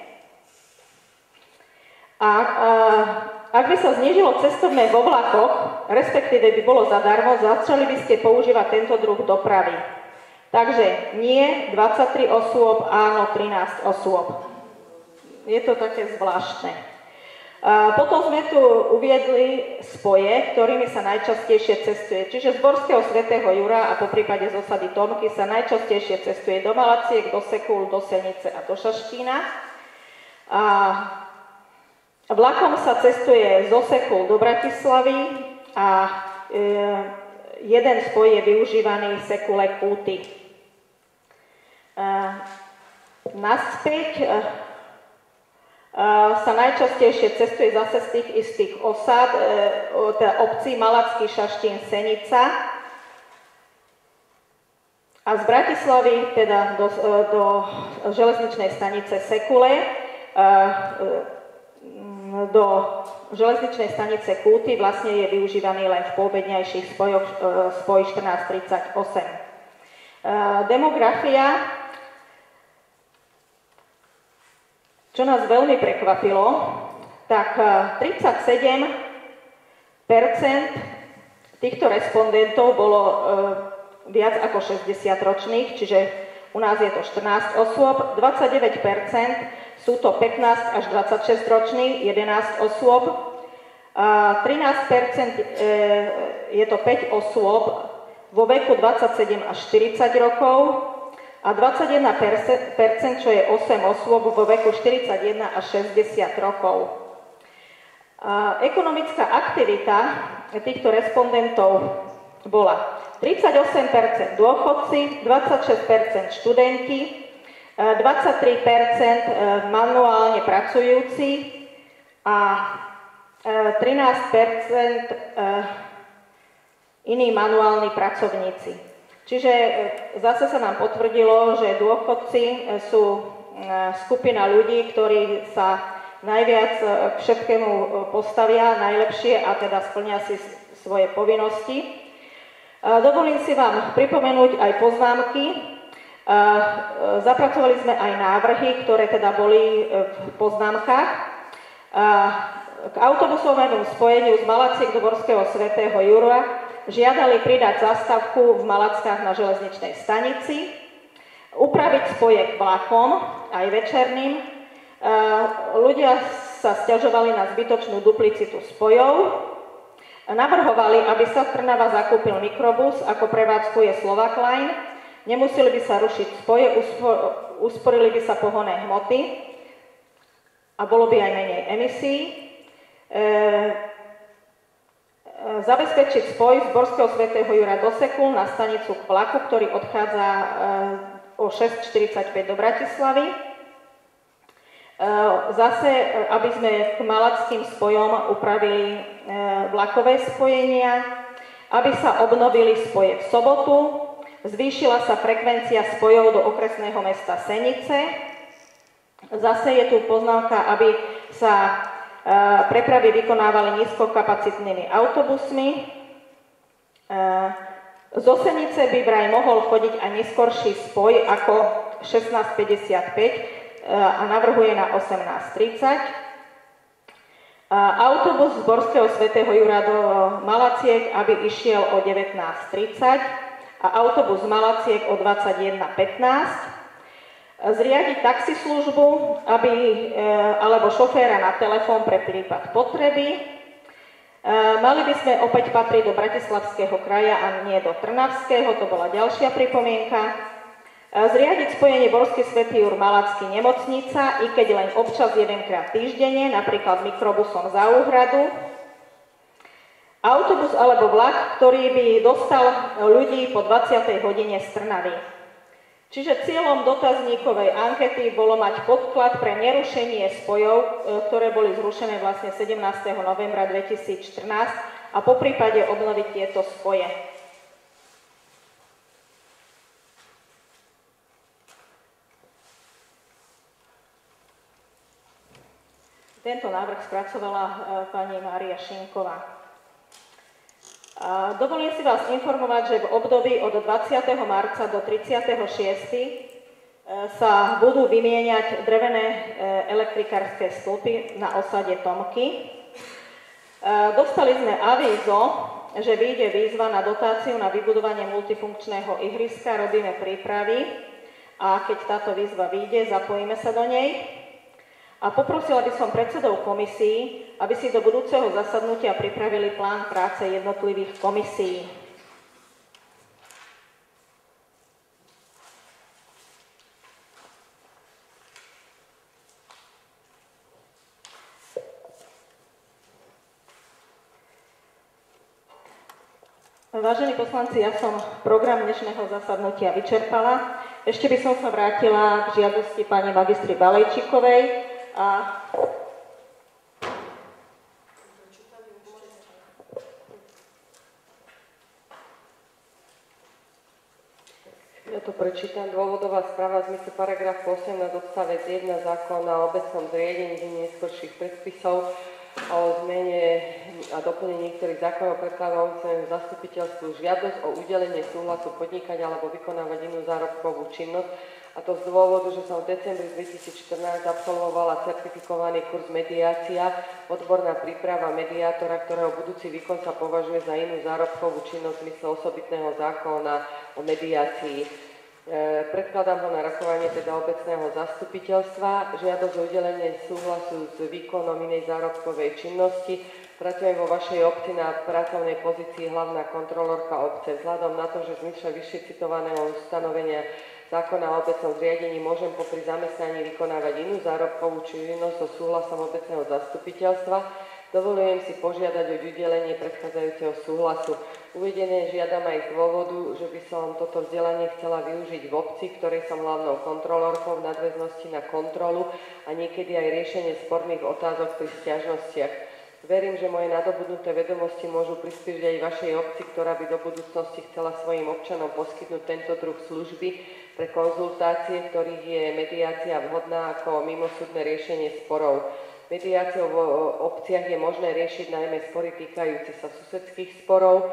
A, a ak by sa znížilo cestovné vo vlakoch, respektíve by bolo zadarmo, začali by ste používať tento druh dopravy. Takže nie, dvadsaťtri osôb, áno, trinásť osôb. Je to také zvláštne. A potom sme tu uviedli spoje, ktorými sa najčastejšie cestuje. Čiže z Borského svätého Jura a poprípade z osady Tomky sa najčastejšie cestuje do Malaciek, do Sekúl, do Senice a do Šaštína. A vlakom sa cestuje z Sekúl do Bratislavy a e, jeden spoj je využívaný Sekule Kúty. Uh, naspäť uh, uh, sa najčastejšie cestuje zase z tých istých osad, uh, od obcí Malacký, Šaštín, Senica a z Bratislavy teda do, uh, do železničnej stanice Sekule, uh, do železničnej stanice Kúty vlastne je využívaný len v poobedňajších spojoch, uh, spoj štrnásť tridsaťosem. Uh, demografia. Čo nás veľmi prekvapilo, tak tridsaťsedem percent týchto respondentov bolo e, viac ako šesťdesiat ročných, čiže u nás je to štrnásť osôb, dvadsaťdeväť percent sú to pätnásť až dvadsaťšesť roční, jedenásť osôb, a trinásť percent e, je to päť osôb vo veku dvadsaťsedem až štyridsať rokov, a dvadsaťjeden percent, čo je osem osôb vo veku štyridsaťjeden až šesťdesiat rokov. A ekonomická aktivita týchto respondentov bola tridsaťosem percent dôchodci, dvadsaťšesť percent študenti, dvadsaťtri percent manuálne pracujúci a trinásť percent iní manuálni pracovníci. Čiže zase sa nám potvrdilo, že dôchodci sú skupina ľudí, ktorí sa najviac k všetkému postavia najlepšie a teda splnia si svoje povinnosti. Dovolím si vám pripomenúť aj poznámky. Zapracovali sme aj návrhy, ktoré teda boli v poznámkach. K autobusovému spojeniu z Malaciek do Borského svätého Jura žiadali pridať zastávku v Malackách na železničnej stanici, upraviť spojek vlakom, aj večerným. Ľudia sa sťažovali na zbytočnú duplicitu spojov. Navrhovali, aby sa v Trnava zakúpil mikrobus, ako prevádzkuje Slovak Line. Nemuseli by sa rušiť spoje, usporili by sa pohonné hmoty a bolo by aj menej emisí. E, zabezpečiť spoj z Borského svätého Jura do Sekul na stanicu k vlaku, ktorý odchádza e, o šesť štyridsaťpäť do Bratislavy. E, zase, aby sme k malackým spojom upravili e, vlakové spojenia, aby sa obnovili spoje v sobotu, zvýšila sa frekvencia spojov do okresného mesta Senice. Zase je tu poznámka, aby sa prepravy vykonávali nízkokapacitnými autobusmi. Z Osenice by vraj mohol chodiť aj neskorší spoj ako šestnásť päťdesiatpäť a navrhuje na osemnásť tridsať. Autobus z Borského svätého Jura do Malaciek, aby išiel o devätnásť tridsať a autobus z Malaciek o dvadsaťjeden pätnásť. Zriadiť taxislužbu, aby, alebo šoféra na telefón pre prípad potreby. Mali by sme opäť patriť do Bratislavského kraja a nie do Trnavského, to bola ďalšia pripomienka. Zriadiť spojenie Borský svätý Jur Malacký nemocnica, i keď len občas jedenkrát týždenne, napríklad mikrobusom za úhradu. Autobus alebo vlak, ktorý by dostal ľudí po dvadsiatej hodine z Trnavy. Čiže cieľom dotazníkovej ankety bolo mať podklad pre nerušenie spojov, ktoré boli zrušené vlastne sedemnásteho novembra dvetisícštrnásť a poprípade obnoviť tieto spoje. Tento návrh spracovala pani Mária Šinková. A dovolím si vás informovať, že v období od dvadsiateho marca do tridsiateho šiesteho sa budú vymieňať drevené elektrikárske stĺpy na osade Tomky. Dostali sme avízo, že vyjde výzva na dotáciu na vybudovanie multifunkčného ihriska, robíme prípravy a keď táto výzva vyjde, zapojíme sa do nej. A poprosila by som predsedov komisií, aby si do budúceho zasadnutia pripravili plán práce jednotlivých komisií. Vážení poslanci, ja som program dnešného zasadnutia vyčerpala. Ešte by som sa vrátila k žiadosti pani magistry Balejčíkovej. A ja to prečítam. Dôvodová správa v zmysle paragraf osemnásť odstavec jeden zákona o obecnom zriadení neskorších predpisov o zmene a doplnení niektorých zákonov predkladá obecnému zastupiteľstvu žiadosť o udelenie súhlasu podnikať alebo vykonávať inú zárobkovú činnosť. A to z dôvodu, že som v decembri dvetisícštrnásť absolvovala certifikovaný kurz mediácia, odborná príprava mediátora, ktorého budúci výkon sa považuje za inú zárobkovú činnosť v zmysle osobitného zákona o mediácii. E, predkladám ho na rokovanie teda obecného zastupiteľstva. Žiadosť o udelenie súhlasu s výkonom inej zárobkovej činnosti. Pracujem vo vašej obci na pracovnej pozícii hlavná kontrolórka obce. Vzhľadom na to, že v zmysle vyššie citovaného ustanovenia zákona o obecnom zriadení môžem popri zamestnaní vykonávať inú zárobkovú činnosť so súhlasom obecného zastupiteľstva. Dovolujem si požiadať o udelenie predchádzajúceho súhlasu. Uvedené žiadam aj z dôvodu, že by som toto vzdelanie chcela využiť v obci, ktorej som hlavnou kontrolórkou v nadväznosti na kontrolu a niekedy aj riešenie sporných otázok pri sťažnostiach. Verím, že moje nadobudnuté vedomosti môžu prispieť aj vašej obci, ktorá by do budúcnosti chcela svojim občanom poskytnúť tento druh služby pre konzultácie, ktorých je mediácia vhodná ako mimosúdne riešenie sporov. Mediáciou v obciach je možné riešiť najmä spory týkajúce sa susedských sporov,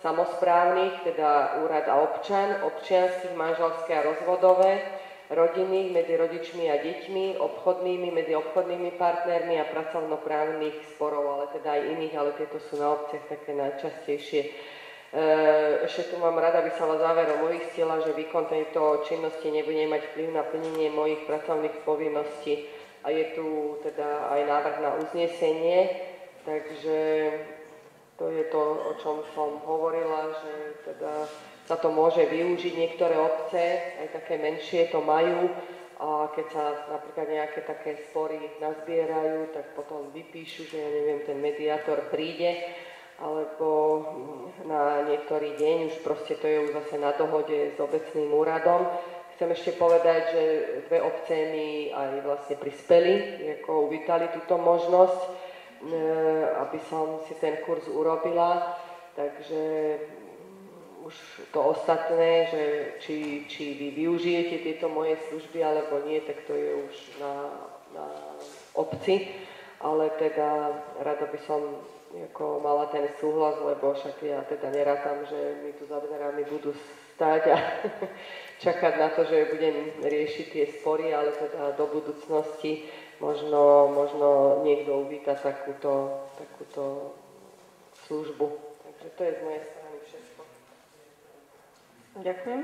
samosprávnych, teda úrad a občan, občianskych, manželské a rozvodové, rodinných medzi rodičmi a deťmi, obchodnými medzi obchodnými partnermi a pracovnoprávnych sporov, ale teda aj iných, ale tieto sú na obciach také najčastejšie. Ešte tu mám rada, aby sa vás záverom mojich cieľa, že výkon tejto činnosti nebude mať vplyv na plnenie mojich pracovných povinností. A je tu teda aj návrh na uznesenie, takže to je to, o čom som hovorila, že teda sa to môže využiť. Niektoré obce, aj také menšie, to majú a keď sa napríklad nejaké také spory nazbierajú, tak potom vypíšu, že ja neviem, ten mediátor príde, alebo na niektorý deň, už proste to je už zase na dohode s obecným úradom. Chcem ešte povedať, že dve obce mi aj vlastne prispeli, ako uvítali túto možnosť, aby som si ten kurz urobila, takže už to ostatné, že či, či vy využijete tieto moje služby alebo nie, tak to je už na, na obci, ale teda rada by som ako mala ten súhlas, lebo však ja teda nerátam, že mi tu za dverami budú stáť a čakať na to, že budem riešiť tie spory, ale teda do budúcnosti možno, možno niekto uvíta takúto, takúto službu. Takže to je z mojej strany všetko. Ďakujem.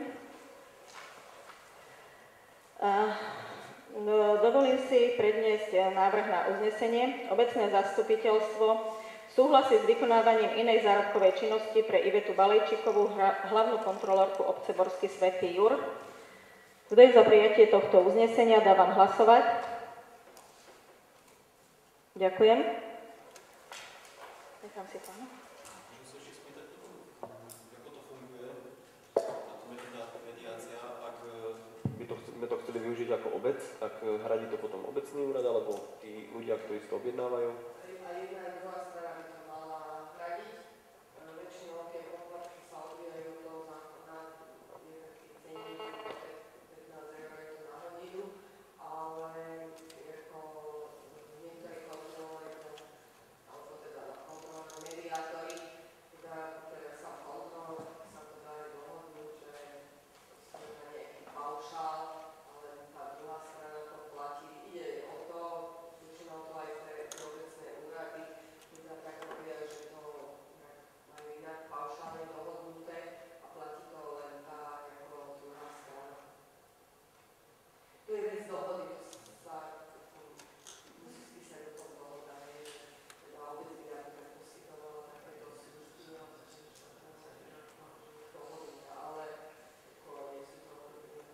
No, dovolím si predniesť návrh na uznesenie. Obecné zastupiteľstvo súhlasí s vykonávaním inej zárobkovej činnosti pre Ivetu Balejčíkovú, hlavnú kontrolórku obce Borský Svätý Jur. Kto je za prijatie tohto uznesenia, dávam hlasovať. Ďakujem. Nechám si pána. Môžem sa ešte spýtať, ako to funguje, táto mediácia, ak by to, sme to chceli využiť ako obec, tak hradí to potom obecný úrad, alebo tí ľudia, ktorí si to objednávajú? A jedna a druhá strana by to mala hradiť. Väčšinou tie poplatky sa odvíjajú od toho zákona, je taký cenník, pätnásť eur je to na hodinu, ale ako niektorých kontrolov je to, alebo teda kontrolné mediátory, teda, ktoré sa kontrolujú, sa to dá aj dohodnúť, že sa na nejaký paušál, ale tá druhá strana to platí. Ide o to, väčšinou to aj pre obecné úrady, teda tak robia, že to majú inak paušálne dohodnuté a platí to len tá ako druhá strana. To je vec dohody, to sa musí spísať do toho dohoda, že teda obec by napríklad poskytovala takéto služby, ale ako nie sú to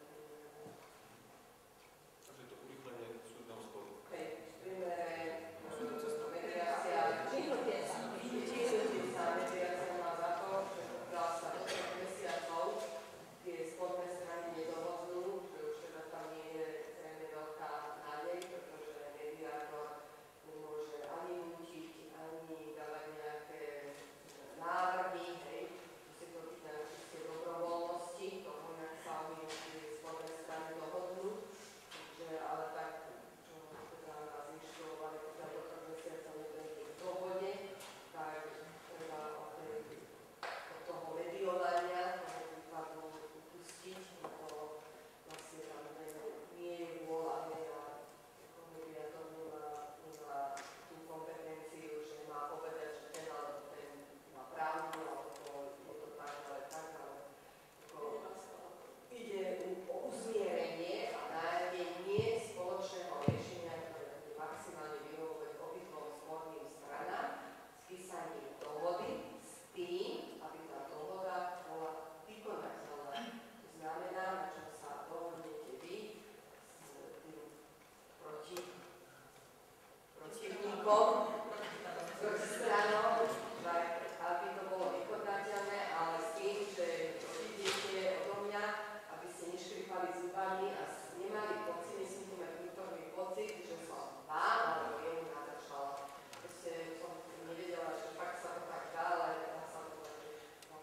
takže to urýchlenie súdneho sporu. hej, v primere mediácia, vyššie sa mediácia má za to, že pokiaľ sa do troch mesiacov tie sporné strany nedohodnú, že už teda tam nie je zrejme veľká nádej, pretože mediátor nemôže ani nútiť, ani dávať nejaké návrhy, hej, že si to týka čisté dobrovoľnosti, toho, jak sa oni tie sporné strany dohodnú. Že, ale tak, čo teda nás inštruovali, pokiaľ do troch mesiacov nedojde k dohode, tak treba od, tej, od toho mediovania, toho prípadu upustiť, lebo vlastne tam nie je vôľa, hej, a ako mediátor nemá, nemá tú kompetenciu, že má povedať, že ten alebo ten má pravdu, alebo je to tak, ale tak, ale ako ide o uzmierenie a nájdenie spoločného riešenia, ktoré bude maximálne vyhovovať obidvom sporným stranám, spísaním dohody s tým, aby tá dohoda bola vykonateľná. To znamená, na čom sa dohodnete vy s tým proti, protivníkom, proti stranou, že aby to bolo vykonateľné, ale s tým, že idete odo mňa, aby ste neškripali zubami a nemali pocit, nesmíte mať vnútorný pocit, že som vám alebo jemu nadržala. Proste som nevedela, že fakt sa to tak dá, ale dá sa to tak, že no.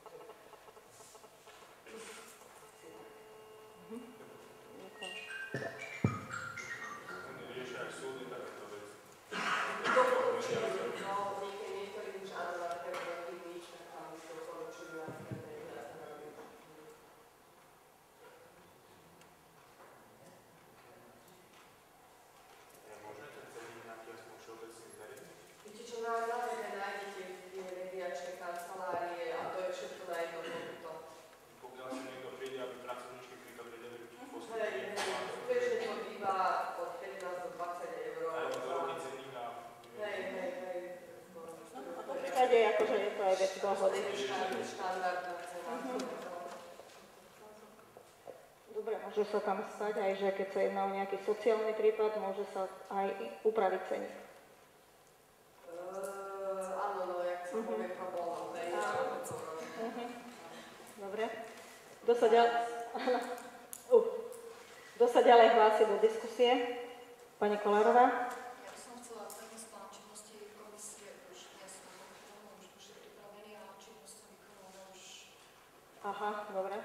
Riešia aj súdy takéto veci. No, niekedy niektorí už áno, napríklad protivník, tak tam už doporučujú prípade akože je to aj vec dohody. Dobre, môže sa tam stať aj, že keď sa jedná o nejaký sociálny prípad, môže sa aj upraviť ceník. Áno, no, jak sa povie problém, hej. Dobre. Kto sa ďalej... Uh. Kto sa ďalej hlási do diskusie? Pani Kolárová? Ja by som chcela predniesť plán činnosti komisie už dnes, už už je pripravený a činnosť sa vykonáva už. Aha, dobre.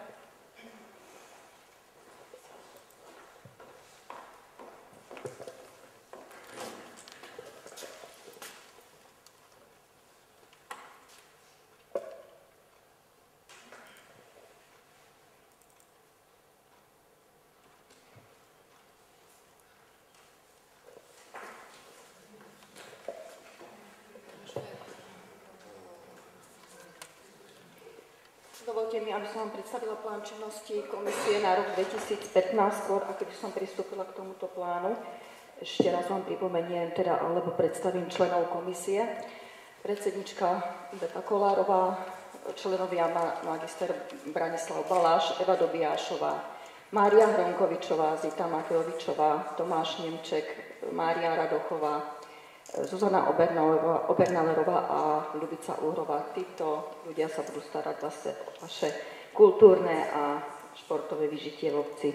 Dovolte mi, aby som vám predstavila plán činnosti komisie na rok dvetisícpätnásť, skôr ako by som pristúpila k tomuto plánu. Ešte raz vám pripomeniem, teda, alebo predstavím členov komisie. Predsednička Beta Kolárová, členovia ma, magister Branislav Baláš, Eva Dobiášová, Mária Hronkovičová, Zita Matejovičová, Tomáš Nemček, Mária Radochová, Zuzana Obernalerová a Ľubica Uhrová. Títo ľudia sa budú starať zase o vaše kultúrne a športové vyžitie v obci.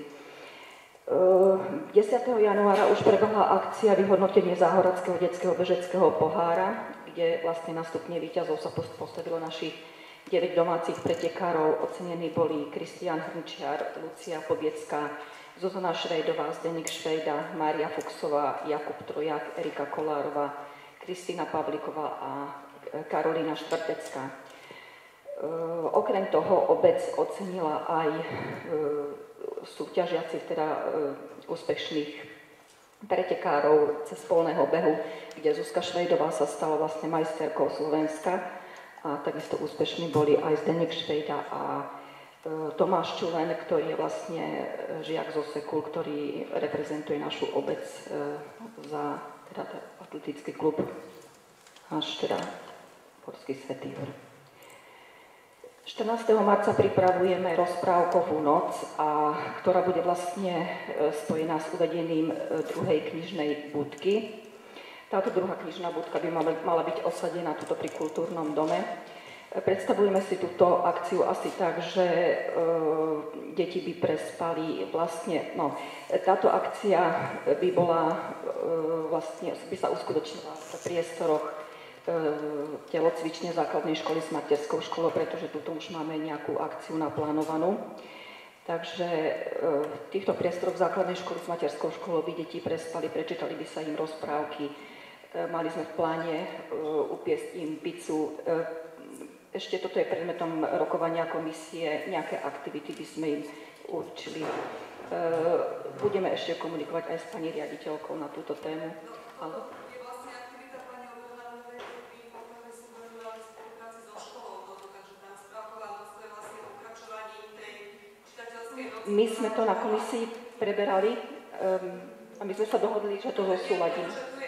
desiateho januára už prebehla akcia vyhodnotenie Záhoradského detského bežeckého pohára, kde vlastne na stupne víťazov sa postavilo našich deväť domácich pretekárov. Ocenení boli Kristián Hrnčiar, Lucia Pobiecká, Zuzana Švejdová, Zdeněk Švejda, Mária Fuxová, Jakub Trojak, Erika Kolárová, Kristína Pavlíková a Karolína Štvrtecká. E, okrem toho obec ocenila aj e, súťažiacich, teda e, úspešných pretekárov cez polného behu, kde Zuzka Švejdová sa stala vlastne majsterkou Slovenska a takisto úspešní boli aj Zdeněk Švejda a Tomáš Čulen, ktorý je vlastne žiak zo Sekul, ktorý reprezentuje našu obec za teda, atletický klub až teda Horský Svätý Jur. štrnásteho marca pripravujeme rozprávkovú noc, a, ktorá bude vlastne spojená s uvedením druhej knižnej budky. Táto druhá knižná budka by mala, mala byť osadená tuto pri kultúrnom dome. Predstavujeme si túto akciu asi tak, že e, deti by prespali vlastne, no, táto akcia by bola, e, vlastne, by sa uskutočnila v priestoroch e, telocvične základnej školy s materskou školou, pretože tuto už máme nejakú akciu naplánovanú. Takže e, v týchto priestoroch základnej školy s materskou školou by deti prespali, prečítali by sa im rozprávky, e, mali sme v pláne e, upiesť im pizzu. E, Ešte toto je predmetom rokovania komisie, nejaké aktivity by sme im určili. E, budeme ešte komunikovať aj s pani riaditeľkou na túto tému. Ale... Je vlastne aktivita pani Oberhanovej, ktorý poprvé sú venovali v spolupráci so školou, takže tam správková noc to je vlastne pokračovaním tej čitateľskej noci. My sme to na komisii preberali um, a my sme sa dohodli, že to zosúladíme.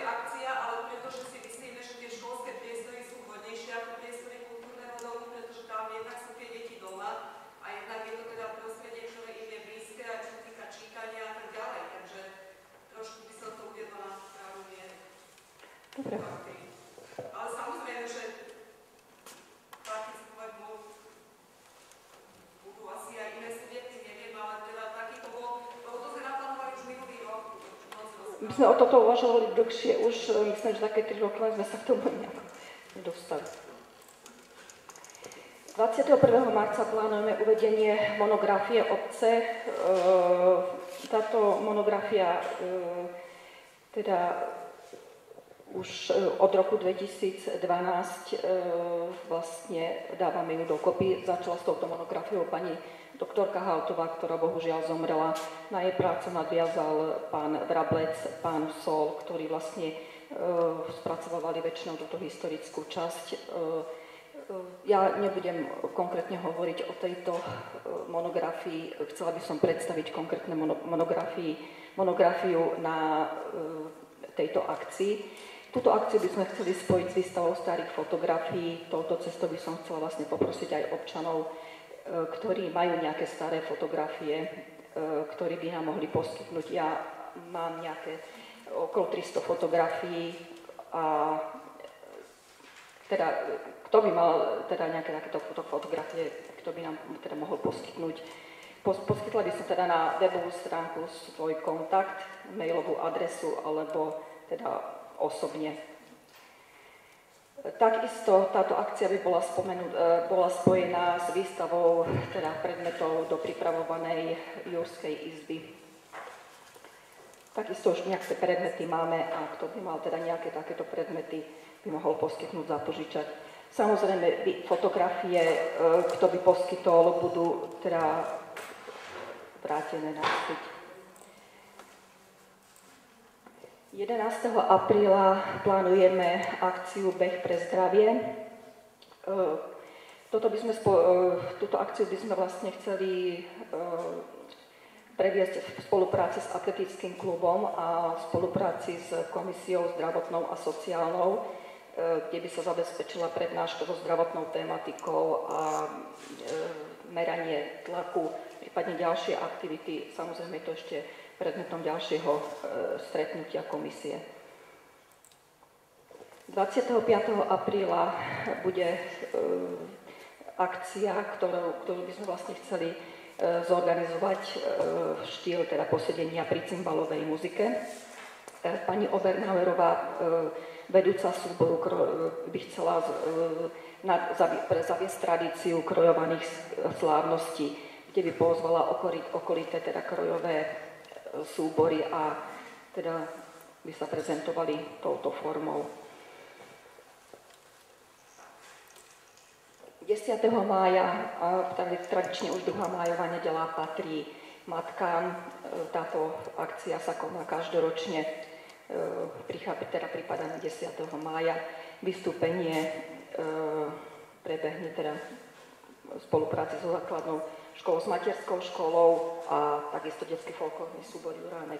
Dobre. Ale samozrejme, že participovať budú asi aj iné subjekty, neviem, ale teda takýto bol, lebo to sme naplánovali už minulý rok. My sme o toto uvažovali dlhšie, už myslím, že také tri roky sme sa k tomu nejako nedostali. dvadsiateho prvého marca plánujeme uvedenie monografie obce. Táto monografia teda už od roku dvetisícdvanásť vlastne dávame ju dokopy. Začala s touto monografiou pani doktorka Haltová, ktorá bohužiaľ zomrela. Na jej prácu nadviazal pán Vrablec, pán Sol, ktorí vlastne spracovávali väčšinou túto historickú časť. Ja nebudem konkrétne hovoriť o tejto monografii. Chcela by som predstaviť konkrétne monografiu na tejto akcii. Túto akciu by sme chceli spojiť s výstavou starých fotografií. Touto cestou by som chcela vlastne poprosiť aj občanov, ktorí majú nejaké staré fotografie, ktorí by nám mohli poskytnúť. Ja mám nejaké okolo tristo fotografií a teda, kto by mal teda nejaké takéto fotografie, kto by nám teda mohol poskytnúť. Poskytla by som teda na webovú stránku svoj kontakt, mailovú adresu alebo teda osobne. Takisto táto akcia by bola, spomenú, bola spojená s výstavou teda predmetov do pripravovanej Jurskej izby. Takisto už nejaké predmety máme a kto by mal teda nejaké takéto predmety, by mohol poskytnúť, zapožičať. Samozrejme, fotografie, kto by poskytol, budú teda vrátené naspäť. jedenásteho apríla plánujeme akciu Beh pre zdravie. Toto by sme, túto akciu by sme vlastne chceli previesť v spolupráci s atletickým klubom a v spolupráci s komisiou zdravotnou a sociálnou, kde by sa zabezpečila prednáška so zdravotnou tematikou a meranie tlaku, prípadne ďalšie aktivity. Samozrejme je to ešte predmetom ďalšieho e, stretnutia komisie. dvadsiateho piateho apríla bude e, akcia, ktorú, ktorú by sme vlastne chceli e, zorganizovať e, v štýle teda posedenia pri cymbalovej muzike. E, pani Obernauerová, e, vedúca súboru, kro, e, by chcela e, na, zavi, zaviesť tradíciu krojovaných slávností, kde by pozvala okolité, okolité teda krojové súbory a teda by sa prezentovali touto formou. desiateho mája, a tradične už druhá májová nedeľa patrí matkám. Táto akcia sa koná každoročne, teda prípada na desiateho mája. Vystúpenie prebehne teda v spolupráci so základnou školou, s materskou školou a takisto detský folklórny súbor Juránek.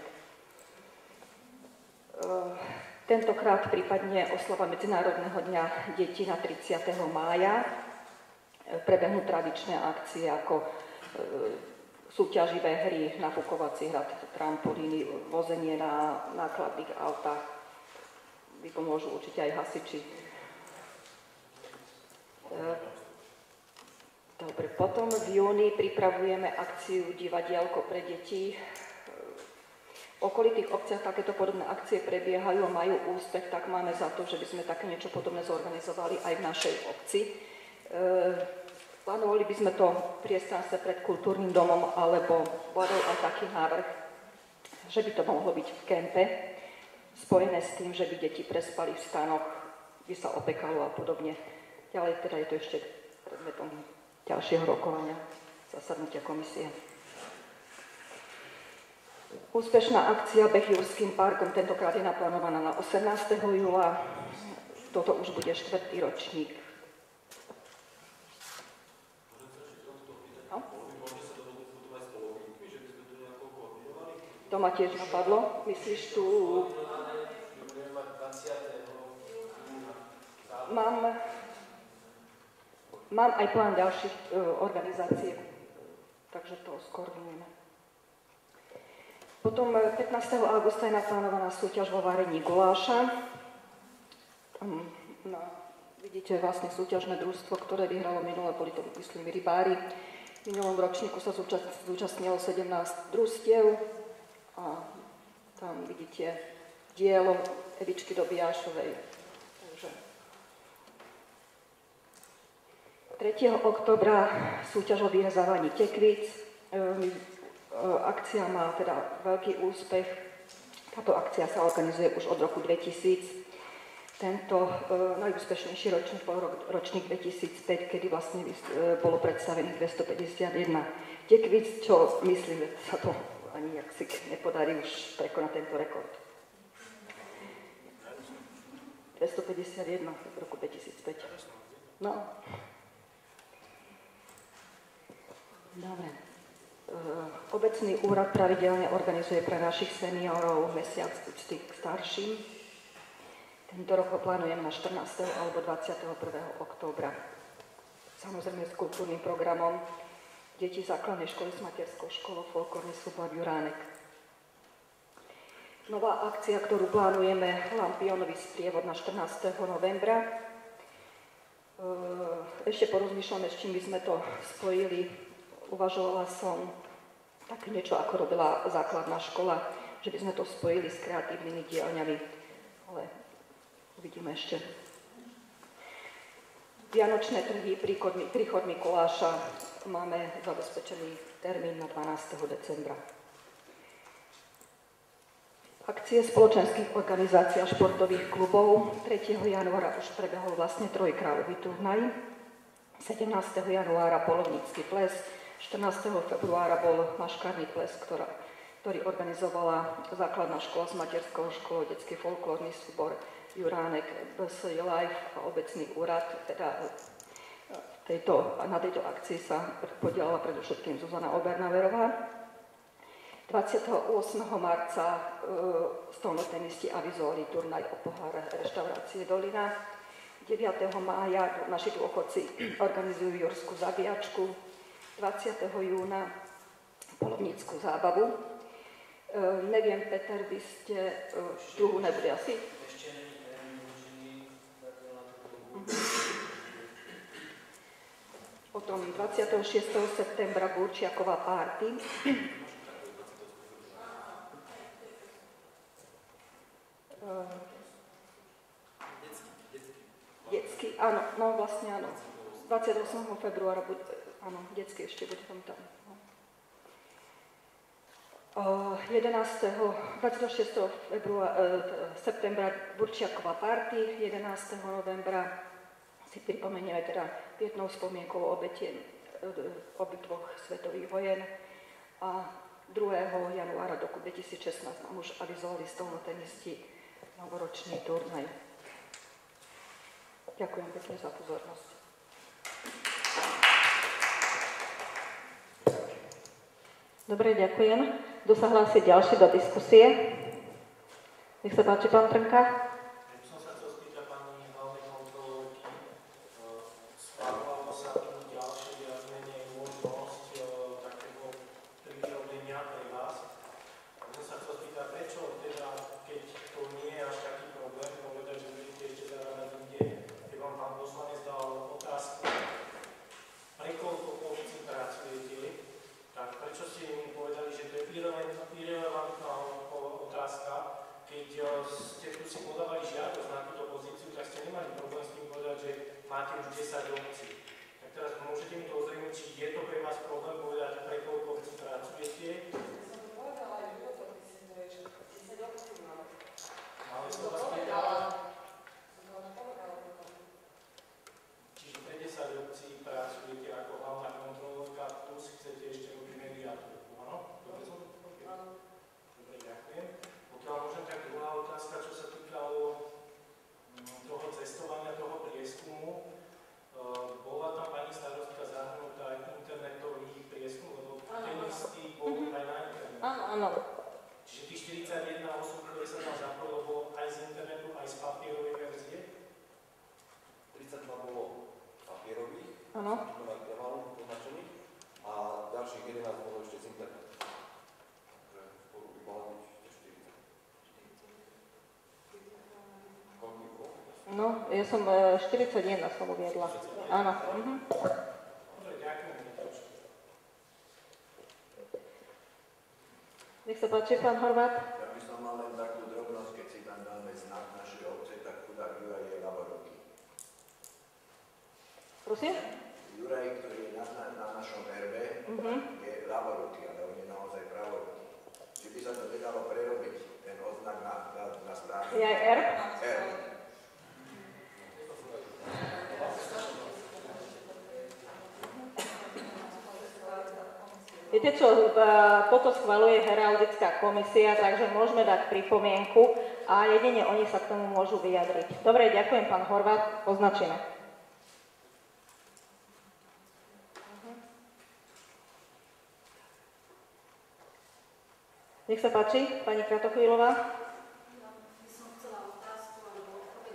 Tentokrát prípadne oslava Medzinárodného dňa detí na tridsiateho mája. Prebehnú tradičné akcie ako súťaživé hry, nafúkovací hrad, trampolíny, vozenie na nákladných autách. Vypomôžu určite aj hasiči. Dobre, potom v júni pripravujeme akciu Divadielko pre deti. V okolitých obciach takéto podobné akcie prebiehajú a majú úspech, tak máme za to, že by sme také niečo podobné zorganizovali aj v našej obci. E, plánovali by sme to priestranstve pred kultúrnym domom, alebo bol aj taký návrh, že by to mohlo byť v kempe, spojené s tým, že by deti prespali v stanoch, by sa opekalo a podobne. Ďalej teda je to ešte predmetom ďalšieho rokovania, zasadnutia komisie. Úspešná akcia Beh Jurským parkom tentokrát je naplánovaná na osemnásteho júla. Toto už bude štvrtý ročník. No? To ma tiež napadlo. Myslíš tu... Mám... Mám aj plán ďalších e, organizácií, takže to skoordinujeme. Potom pätnásteho augusta je naplánovaná súťaž vo varení guláša. Tam, no, vidíte vlastne súťažné družstvo, ktoré vyhralo minulé, boli to myslím rybári. V minulom ročníku sa zúčastnilo sedemnásť družstiev a tam vidíte dielo Evičky Dobijášovej. Takže tretieho októbra súťaž o vyrezávaní tekvíc. Akcia má teda veľký úspech. Táto akcia sa organizuje už od roku dvetisíc. Tento najúspešnejší ročník bol ročník dvetisícpäť, kedy vlastne bolo predstavených dvestopäťdesiatjeden tekvíc, čo myslím, že sa to ani jak si nepodarí už prekonať tento rekord. dvestopäťdesiatjeden v roku dvetisícpäť. No. Dobre. Obecný úrad pravidelne organizuje pre našich seniorov mesiac úcty k starším. Tento rok ho plánujeme na štrnásteho alebo dvadsiateho prvého októbra. Samozrejme s kultúrnym programom detí základnej školy s materskou školou folklórny súbor Juránek. Nová akcia, ktorú plánujeme, Lampiónový sprievod na štrnásteho novembra. Ešte porozmýšľame, s čím by sme to spojili. Uvažovala som také niečo, ako robila základná škola, že by sme to spojili s kreatívnymi dielňami, ale uvidíme ešte. Vianočné trhy, príchod, príchod Mikuláša, máme zabezpečený termín na dvanásteho decembra. Akcie spoločenských organizácií a športových klubov. tretieho januára už prebehol vlastne trojkráľový turnaj. sedemnásteho januára polovnícky ples. štrnásteho februára bol maškárny ples, ktorá, ktorý organizovala základná škola s materskou školou, detský folklórny súbor Juránek, bé es í Life a obecný úrad. Teda tejto, na tejto akcii sa podielala predovšetkým Zuzana Obernaverová. dvadsiateho ôsmeho marca e, stolnotenisti avizovali turnaj o pohár reštaurácie Dolina. deviateho mája naši dôchodci organizujú jurskú zabíjačku. dvadsiateho júna polovnícku zábavu. E, neviem, Peter, vy ste e, druhú nebude asi? Ešte neviem, určený zatiaľ na to dobu. Potom dvadsiateho šiesteho septembra Burčiaková párty. Detský, áno, no vlastne áno. dvadsiateho ôsmeho februára bude, áno, detský ešte bude tam tam. No. jedenásteho dvadsiateho šiesteho februára, septembra Burčiaková párty, jedenásteho novembra si pripomenieme teda pietnou spomienkou obete obidvoch svetových vojen a druhého januára roku dvetisícšestnásť nám už avizovali stolnotenisti novoročný turnaj. Ďakujem pekne za pozornosť. Dobre, ďakujem. Kto sa hlási ďalší do diskusie? Nech sa páči, pán Trnka. Ja by som sa chcel spýtať pani hlavnej kontrolórky. Schváľovalo sa tu ďalšie viac menej možnosť takého prirodenia pre vás. Ja som sa chcel spýtať, prečo teda, keď to nie je až taký problém, povedať, že budete ešte zarábať inde, keď vám pán poslanec dal otázku, pre koľko policii pracujete, tak prečo ste mi povedali, že to je irelevantná otázka, keď ste tu si podávali žiadosť na túto pozíciu, tak ste nemali problém s tým povedať, že máte už desať obcí. Tak teraz môžete mi to ozrejmiť, či je to pre vás problém povedať, pre koľko obcí pracujete? Ale som vás pýtala, čiže pre desať obcí pracujete ako hlavná kontrolórka, plus chcete ešte robiť mediátorku, áno? Dobre som to pochopil? Dobre, ďakujem. Pokiaľ môžem, tak druhá otázka, čo sa týkalo toho cestovania, toho prieskumu. Bola tam pani starostka zahrnutá aj internetový prieskum, lebo ten istý bol aj na internete. Áno, áno. Čiže tých štyridsaťjeden osôb, ktoré sa tam zapojilo, bolo aj z internetu, aj z papierovej verzie? tridsaťdva bolo papierových, Áno. označených, a ďalších jedenásť bolo ešte z internetu. Takže spolu by mohla byť štyridsať. Koľko by bolo? No, ja som e, štyridsaťjeden som uviedla. Áno. Mhm. Dobre, ďakujem. Nech sa páči, pán Horváth. Ja by som mal len takú drobnosť, keď si tam dáme znak našej obce, tak chudák Juraj je Lavoroky. Prosím? Juraj, ktorý je na, na, na našom erbe, Mhm. je Lavoroky, ale on je naozaj Pravoruky. Či by sa to nedalo prerobiť, ten odznak na, na, na stránku? Je aj R? R. Viete čo, e, toto schvaľuje heraldická komisia, takže môžeme dať pripomienku a jedine oni sa k tomu môžu vyjadriť. Dobre, ďakujem, pán Horváth, označíme. Nech sa páči, pani Kratochvíľová. Ja by som chcela otázku alebo odpoveď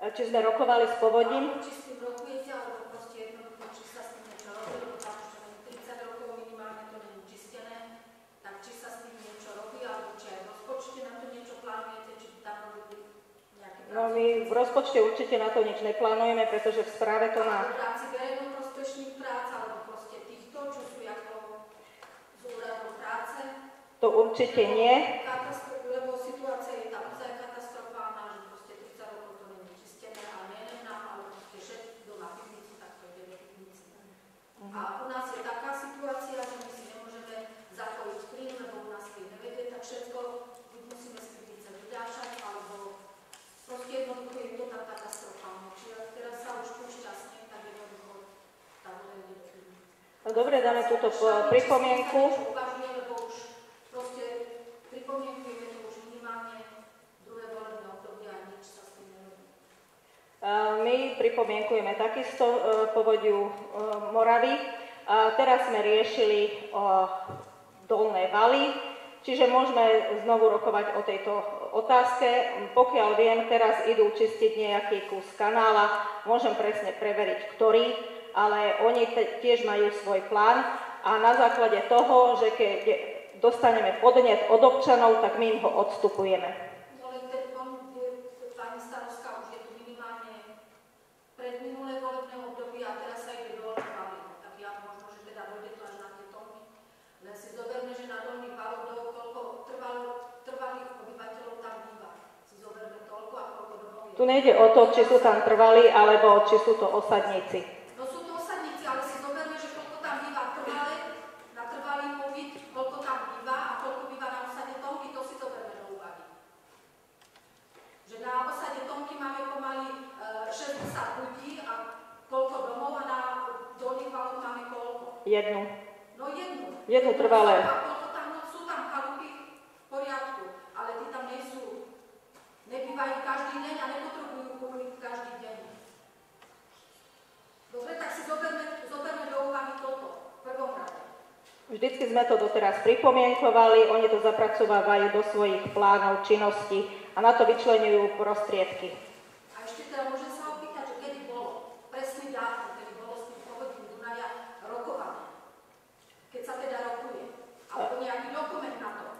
či sme rokovali s Povodím. Či s tým rokujete, alebo proste jednoducho, či sa s tým niečo robí, lebo tam už tridsať rokov minimálne to není čistené, tak či sa s tým niečo robí, alebo či aj v rozpočte na to niečo plánujete, či tam robí nejaké práce. No my v rozpočte určite na to nič neplánujeme, pretože v správe to má... V rámci verejnoprospešných prác, alebo proste týchto, čo sú ako z úradu práce? To určite nie. Lebo situácia je tam ozaj katastrofálna, že proste tridsať rokov to není čistené, ale nie nám, ale proste šéf doma pivnicu, tak to ide do pivnici. Uh-huh. A u nás je taká situácia, že my si nemôžeme zapojiť plyn, lebo u nás plyn nevedie, tak všetko buď musíme z pivnice vydáčať, alebo proste jednoducho je to tam katastrofálne. Čiže teraz sa už púšťa sneh, tak jednoducho tá voda ide do pivnice. No dobre, dáme túto pripomienku. My pripomienkujeme takisto Povodiu Moravy. A teraz sme riešili o dolné valy, čiže môžeme znovu rokovať o tejto otázke. Pokiaľ viem, teraz idú čistiť nejaký kus kanála, môžem presne preveriť, ktorý, ale oni tiež majú svoj plán a na základe toho, že keď dostaneme podnet od občanov, tak my im ho odstupujeme. Predminulé volebné obdobie a teraz sa ide do dolných valov. Tak ja možno, že teda dojde to až na tie tóny. Len si zoberme, že na dolných valoch do koľko trvalo, trvalých obyvateľov tam býva. Si zoberme toľko a koľko domov je. Tu nejde o to, či sú tam trvalí, alebo či sú to osadníci. No sú to osadníci, ale si zoberme, že koľko tam býva trvalé, na trvalý pobyt, koľko tam býva a koľko býva na osade Tomky, to si zoberme do úvahy. Že na osade Tomky máme pomaly šesťdesiat ľudí a koľko domov a na dolných valoch máme koľko? Jednu. No jednu. Jednu trvalé. A koľko tam, no, sú tam chalupy v poriadku, ale tí tam nie sú. Nebývajú každý deň a nepotrebujú kúriť každý deň. Dobre, tak si zoberme, zoberme do úvahy toto, v prvom rade. Vždycky sme to doteraz pripomienkovali, oni to zapracovávajú do svojich plánov, činností a na to vyčleňujú prostriedky. A ešte teda môžem sa opýtať, že kedy bolo presný dátum, kedy bolo s tým Povodím Dunaja rokované. Keď sa teda rokuje. Alebo nejaký dokument na to.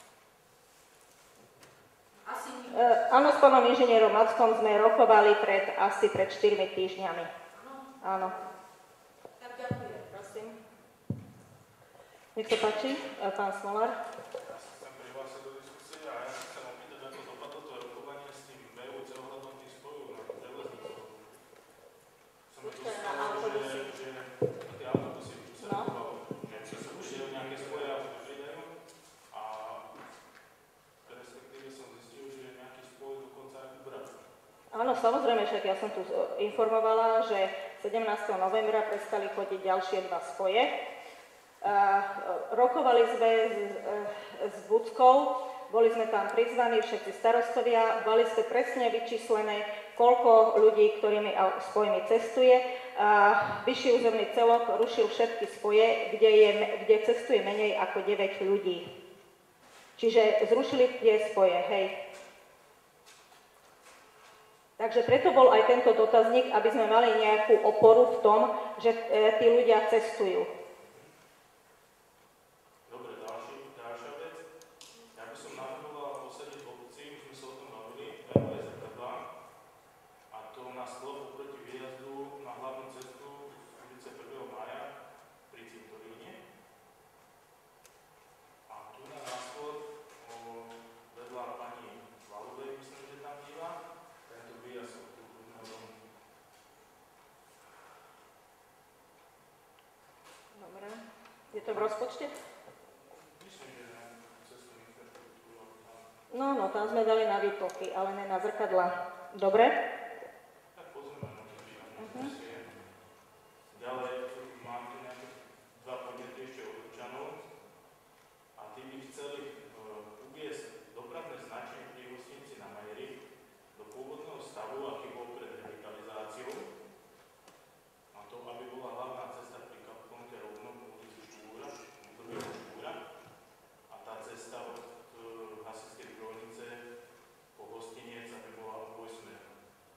Asi nie. E, áno, s pánom inžinierom Mackom sme rokovali pred, asi pred štyrmi týždňami. Áno? Áno. Tak ďakujem. Prosím. Nech sa páči, pán Smolár. Ja sa chcem prihlásiť do diskusie a ja sa chcem opýtať, ako dopadlo to rokovanie s tým bé ú cé ohľadom tých spojov na železnicu. Som dostal, že, že tie autobusy, čo sa rokovalo, že sa ušiel nejaké spoje a predajú a respektíve som zistil, že nejaký spoj dokonca aj ubrali. Áno, samozrejme, však ja som tu informovala, že sedemnásteho novembra prestali chodiť ďalšie dva spoje. Uh, rokovali sme s, s Buckou, boli sme tam prizvaní všetci starostovia, mali sme presne vyčíslené, koľko ľudí, ktorými spojmi cestuje. Uh, Vyšší územný celok rušil všetky spoje, kde, je, kde cestuje menej ako deväť ľudí. Čiže zrušili tie spoje, hej. Takže preto bol aj tento dotazník, aby sme mali nejakú oporu v tom, že e, tí ľudia cestujú. Je to v rozpočte? No, no, tam sme dali na výplochy, ale ne na zrkadla. Dobre? Tak pozrieme na to uh-huh. Ďalej mám tu nejaké dva podnety ešte od občanov a tí by chceli uh, uviesť dopravné značenie pri hostnici na Majeri do pôvodného stavu, aký bol pred revitalizáciou. A to, aby bola hlavná cesta pri Kapkonke rovno po ulici Štúra, Štúra a tá cesta od uh, Hasičskej zbrojnice po hostiniec, aby bola obojsmerná.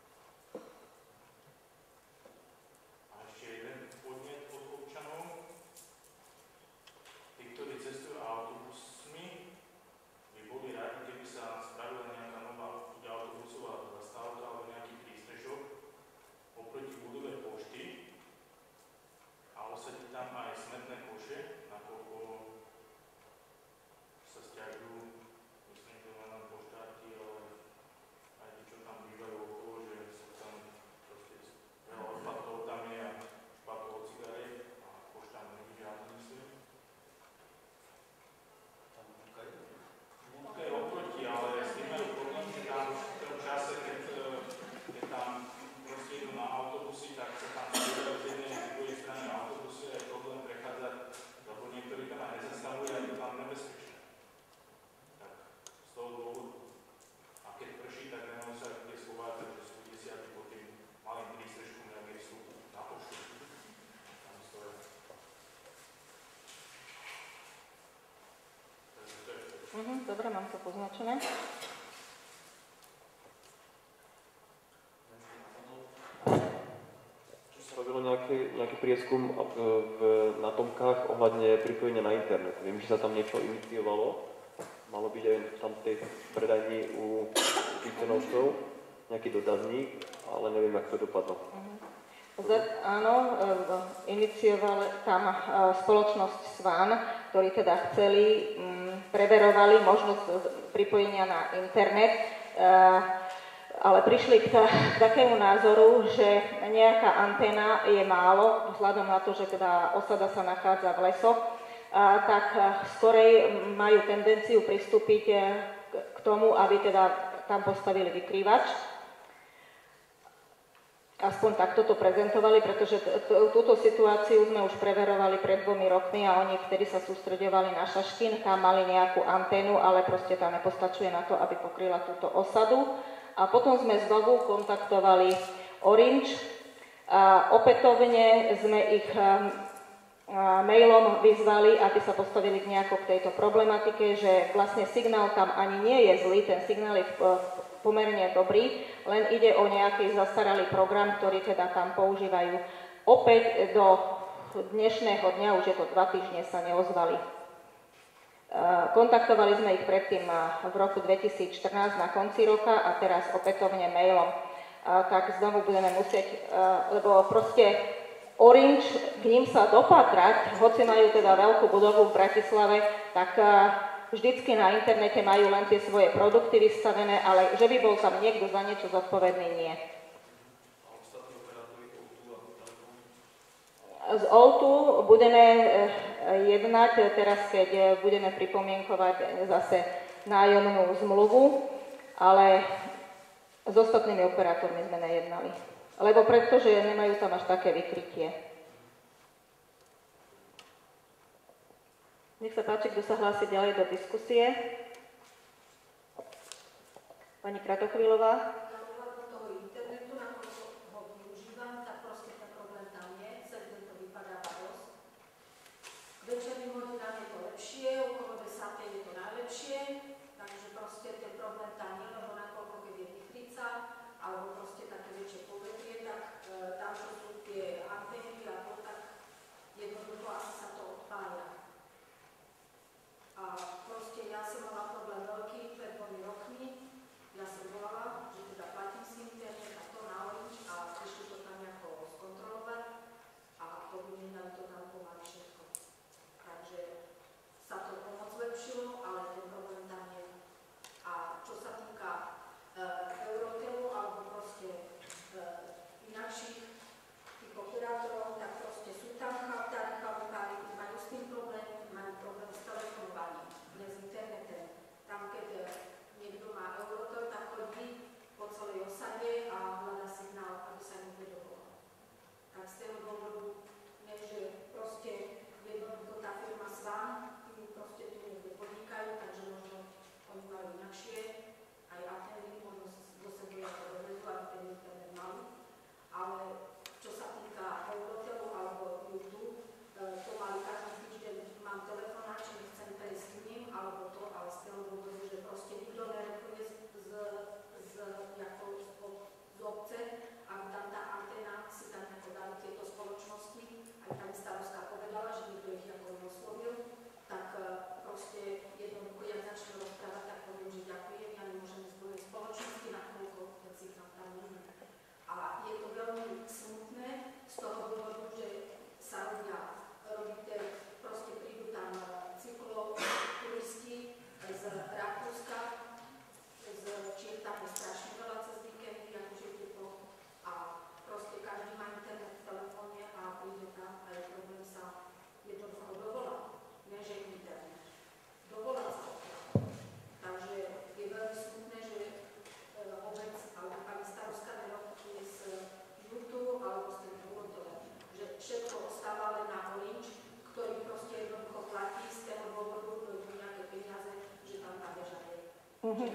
autobusy, tak sa tam striedajú z jednej z druhej strany autobusy a je problém prechádzať, lebo niektorí tam aj nezastavujú a je to tam nebezpečné. Tak z toho dôvodu. A keď prší, tak nemajú sa kde schovať, že sú desiatí pod tým malým prístrežkom, jak je vstup na poštu. Tam stojí. Mhm, dobre, mám to poznačené. Robilo nejaký, nejaký prieskum v, v, na Tomkách ohľadne pripojenia na internet. Viem, že sa tam niečo iniciovalo. Malo byť aj tam v tej predajni u tých cenovcov nejaký dotazník, ale neviem, ako to dopadlo. Z, áno, inicioval tam spoločnosť Svan, ktorí teda chceli, m, preverovali možnosť pripojenia na internet. E, ale prišli k, k takému názoru, že nejaká anténa je málo, vzhľadom na to, že teda osada sa nachádza v lesoch, a, tak skorej majú tendenciu pristúpiť k, k tomu, aby teda tam postavili vykrývač. Aspoň takto to prezentovali, pretože túto situáciu sme už preverovali pred dvomi rokmi a oni vtedy sa sústreďovali na Šaštín, tam mali nejakú anténu, ale proste tá nepostačuje na to, aby pokryla túto osadu. A potom sme znovu kontaktovali Orange a opätovne sme ich mailom vyzvali, aby sa postavili nejako k tejto problematike, že vlastne signál tam ani nie je zlý, ten signál je pomerne dobrý, len ide o nejaký zastaralý program, ktorý teda tam používajú. Opäť do dnešného dňa, už je to dva týždne, sa neozvali. Kontaktovali sme ich predtým v roku dvetisícštrnásť na konci roka a teraz opätovne mailom. Tak znovu budeme musieť, lebo proste Orange, k ním sa dopatrať, hoci majú teda veľkú budovu v Bratislave, tak vždycky na internete majú len tie svoje produkty vystavené, ale že by bol tam niekto za niečo zodpovedný, nie. Z ó dva budeme jednať teraz, keď budeme pripomienkovať zase nájomnú zmluvu, ale s ostatnými operátormi sme nejednali. Lebo pretože nemajú tam až také vykrytie. Nech sa páči, kto sa hlási ďalej do diskusie. Pani Kratochvíľová. Večerný hodinám je to lepšie, okolo desátej je to najlepšie, takže proste ten problém tam nie, lebo nakoľko keď je vychrica, alebo proste také väčšie povetrie, tak e, tam, čo sú tie antény a to, tak jednoducho asi sa to odpája. A proste ja som mala problém veľký pred dvomi rokmi, ja som volala, že teda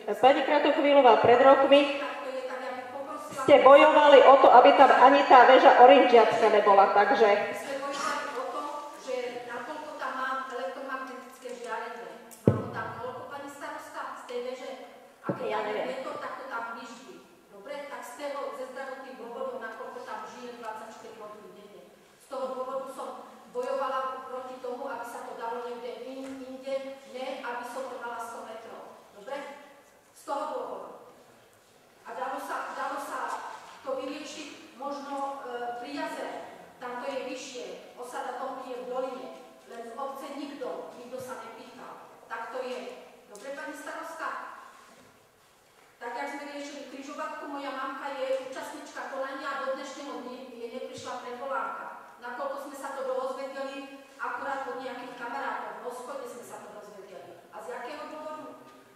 Pani Kratochvíľová, pred rokmi ste bojovali o to, aby tam ani tá väža oranžiacka nebola, takže... My sme bojovali o to, že nakoľko tam mám elektromagnetické žiarenie. Mám tam koľko, pani starosta, z tej väže? A keď ja neviem, je to, tak to tam vyždí. Dobre, tak z toho, ze zdravotných dôvodov, nakoľko tam žije dvadsaťštyri hodín denne. Z toho dôvodu som bojovala proti tomu, aby sa to dalo niekde inde, ne, aby som to mala sto metrov. Dobre? Z toho dôvodu. A dalo sa, dalo sa to vyriešiť možno e, pri jazere. Tam to je vyššie, osada Tompy je v doline, len v obce nikto, nikto sa nepýtal. Tak to je. Dobre, pani starostka? Tak, jak sme riešili križovatku, moja mamka je účastnička konania a do dnešného dní je neprišla predvolánka. Nakoľko sme sa to dozvedeli, akurát od nejakých kamarátov, v hospode sme sa to dozvedeli. A z jakého dôvodu?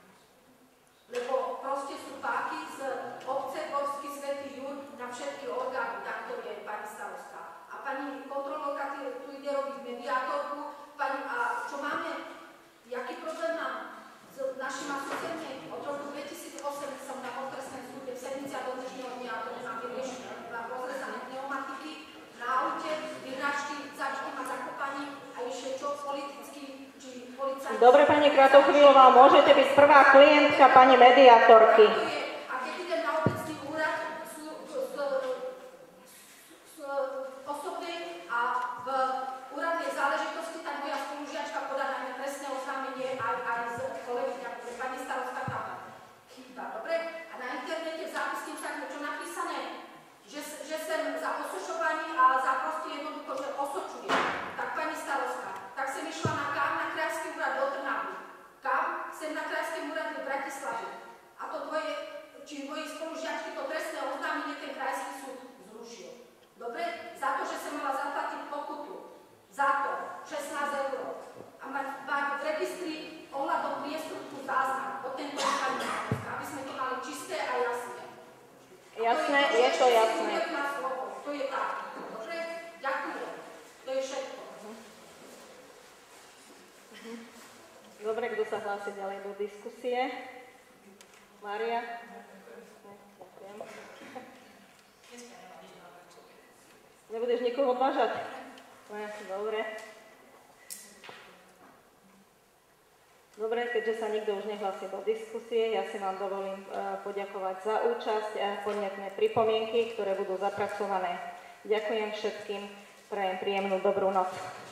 Lebo proste sú páky z obce Gorský Svätý Jur na všetky orgány, tak to je pani starostka. A pani kontrolórka tu ide robiť mediátorku, pani, a čo máme, jaký problém mám s našimi susedmi? Od roku dvetisícosem som na okresnej súde v Sednici a do dnešného dňa, a to nemám vyriešené. Mám rozrezané pneumatiky na aute, vyrážky, začky ma zakopaní a ešte čo politicky, či policajti... Dobre, pani Kratochvíľová, môžete byť prvá klientka pani mediátorky. A keď idem na obecný úrad sú, z, z, z osobnej a v úradnej záležitosti, tak moja spolužiačka podá na mňa trestné oznámenie aj, aj z kolegyňa, že pani starostka tam chýba. Dobre? A na internete v zápisnici je čo napísané, že, že sem za osočovanie a za proste jednoducho, že osočujem. Tak pani starostka, tak som išla na kam? Na krajský úrad do Trnavy. Kam? Sem na krajském úrade v Bratislave. A to dvoje, či moji spolužiačky to trestné oznámenie ten krajský súd zrušil. Dobre? Za to, že som mala zaplatiť pokutu. Za to šestnásť eur. A mať, mať v registri ohľadom priestupku záznam o tento pani starostka, aby sme to mali čisté a jasné. Jasné, to je, je to jasné. To je tak. Dobre? Ďakujem. To je všetko. Dobre, kto sa hlási ďalej do diskusie? Mária? Ďakujem. Nebudeš nikoho odvážať? Ne, dobre. Dobre, keďže sa nikto už nehlási do diskusie, ja si vám dovolím poďakovať za účasť a podnetné pripomienky, ktoré budú zapracované. Ďakujem všetkým, prajem príjemnú dobrú noc.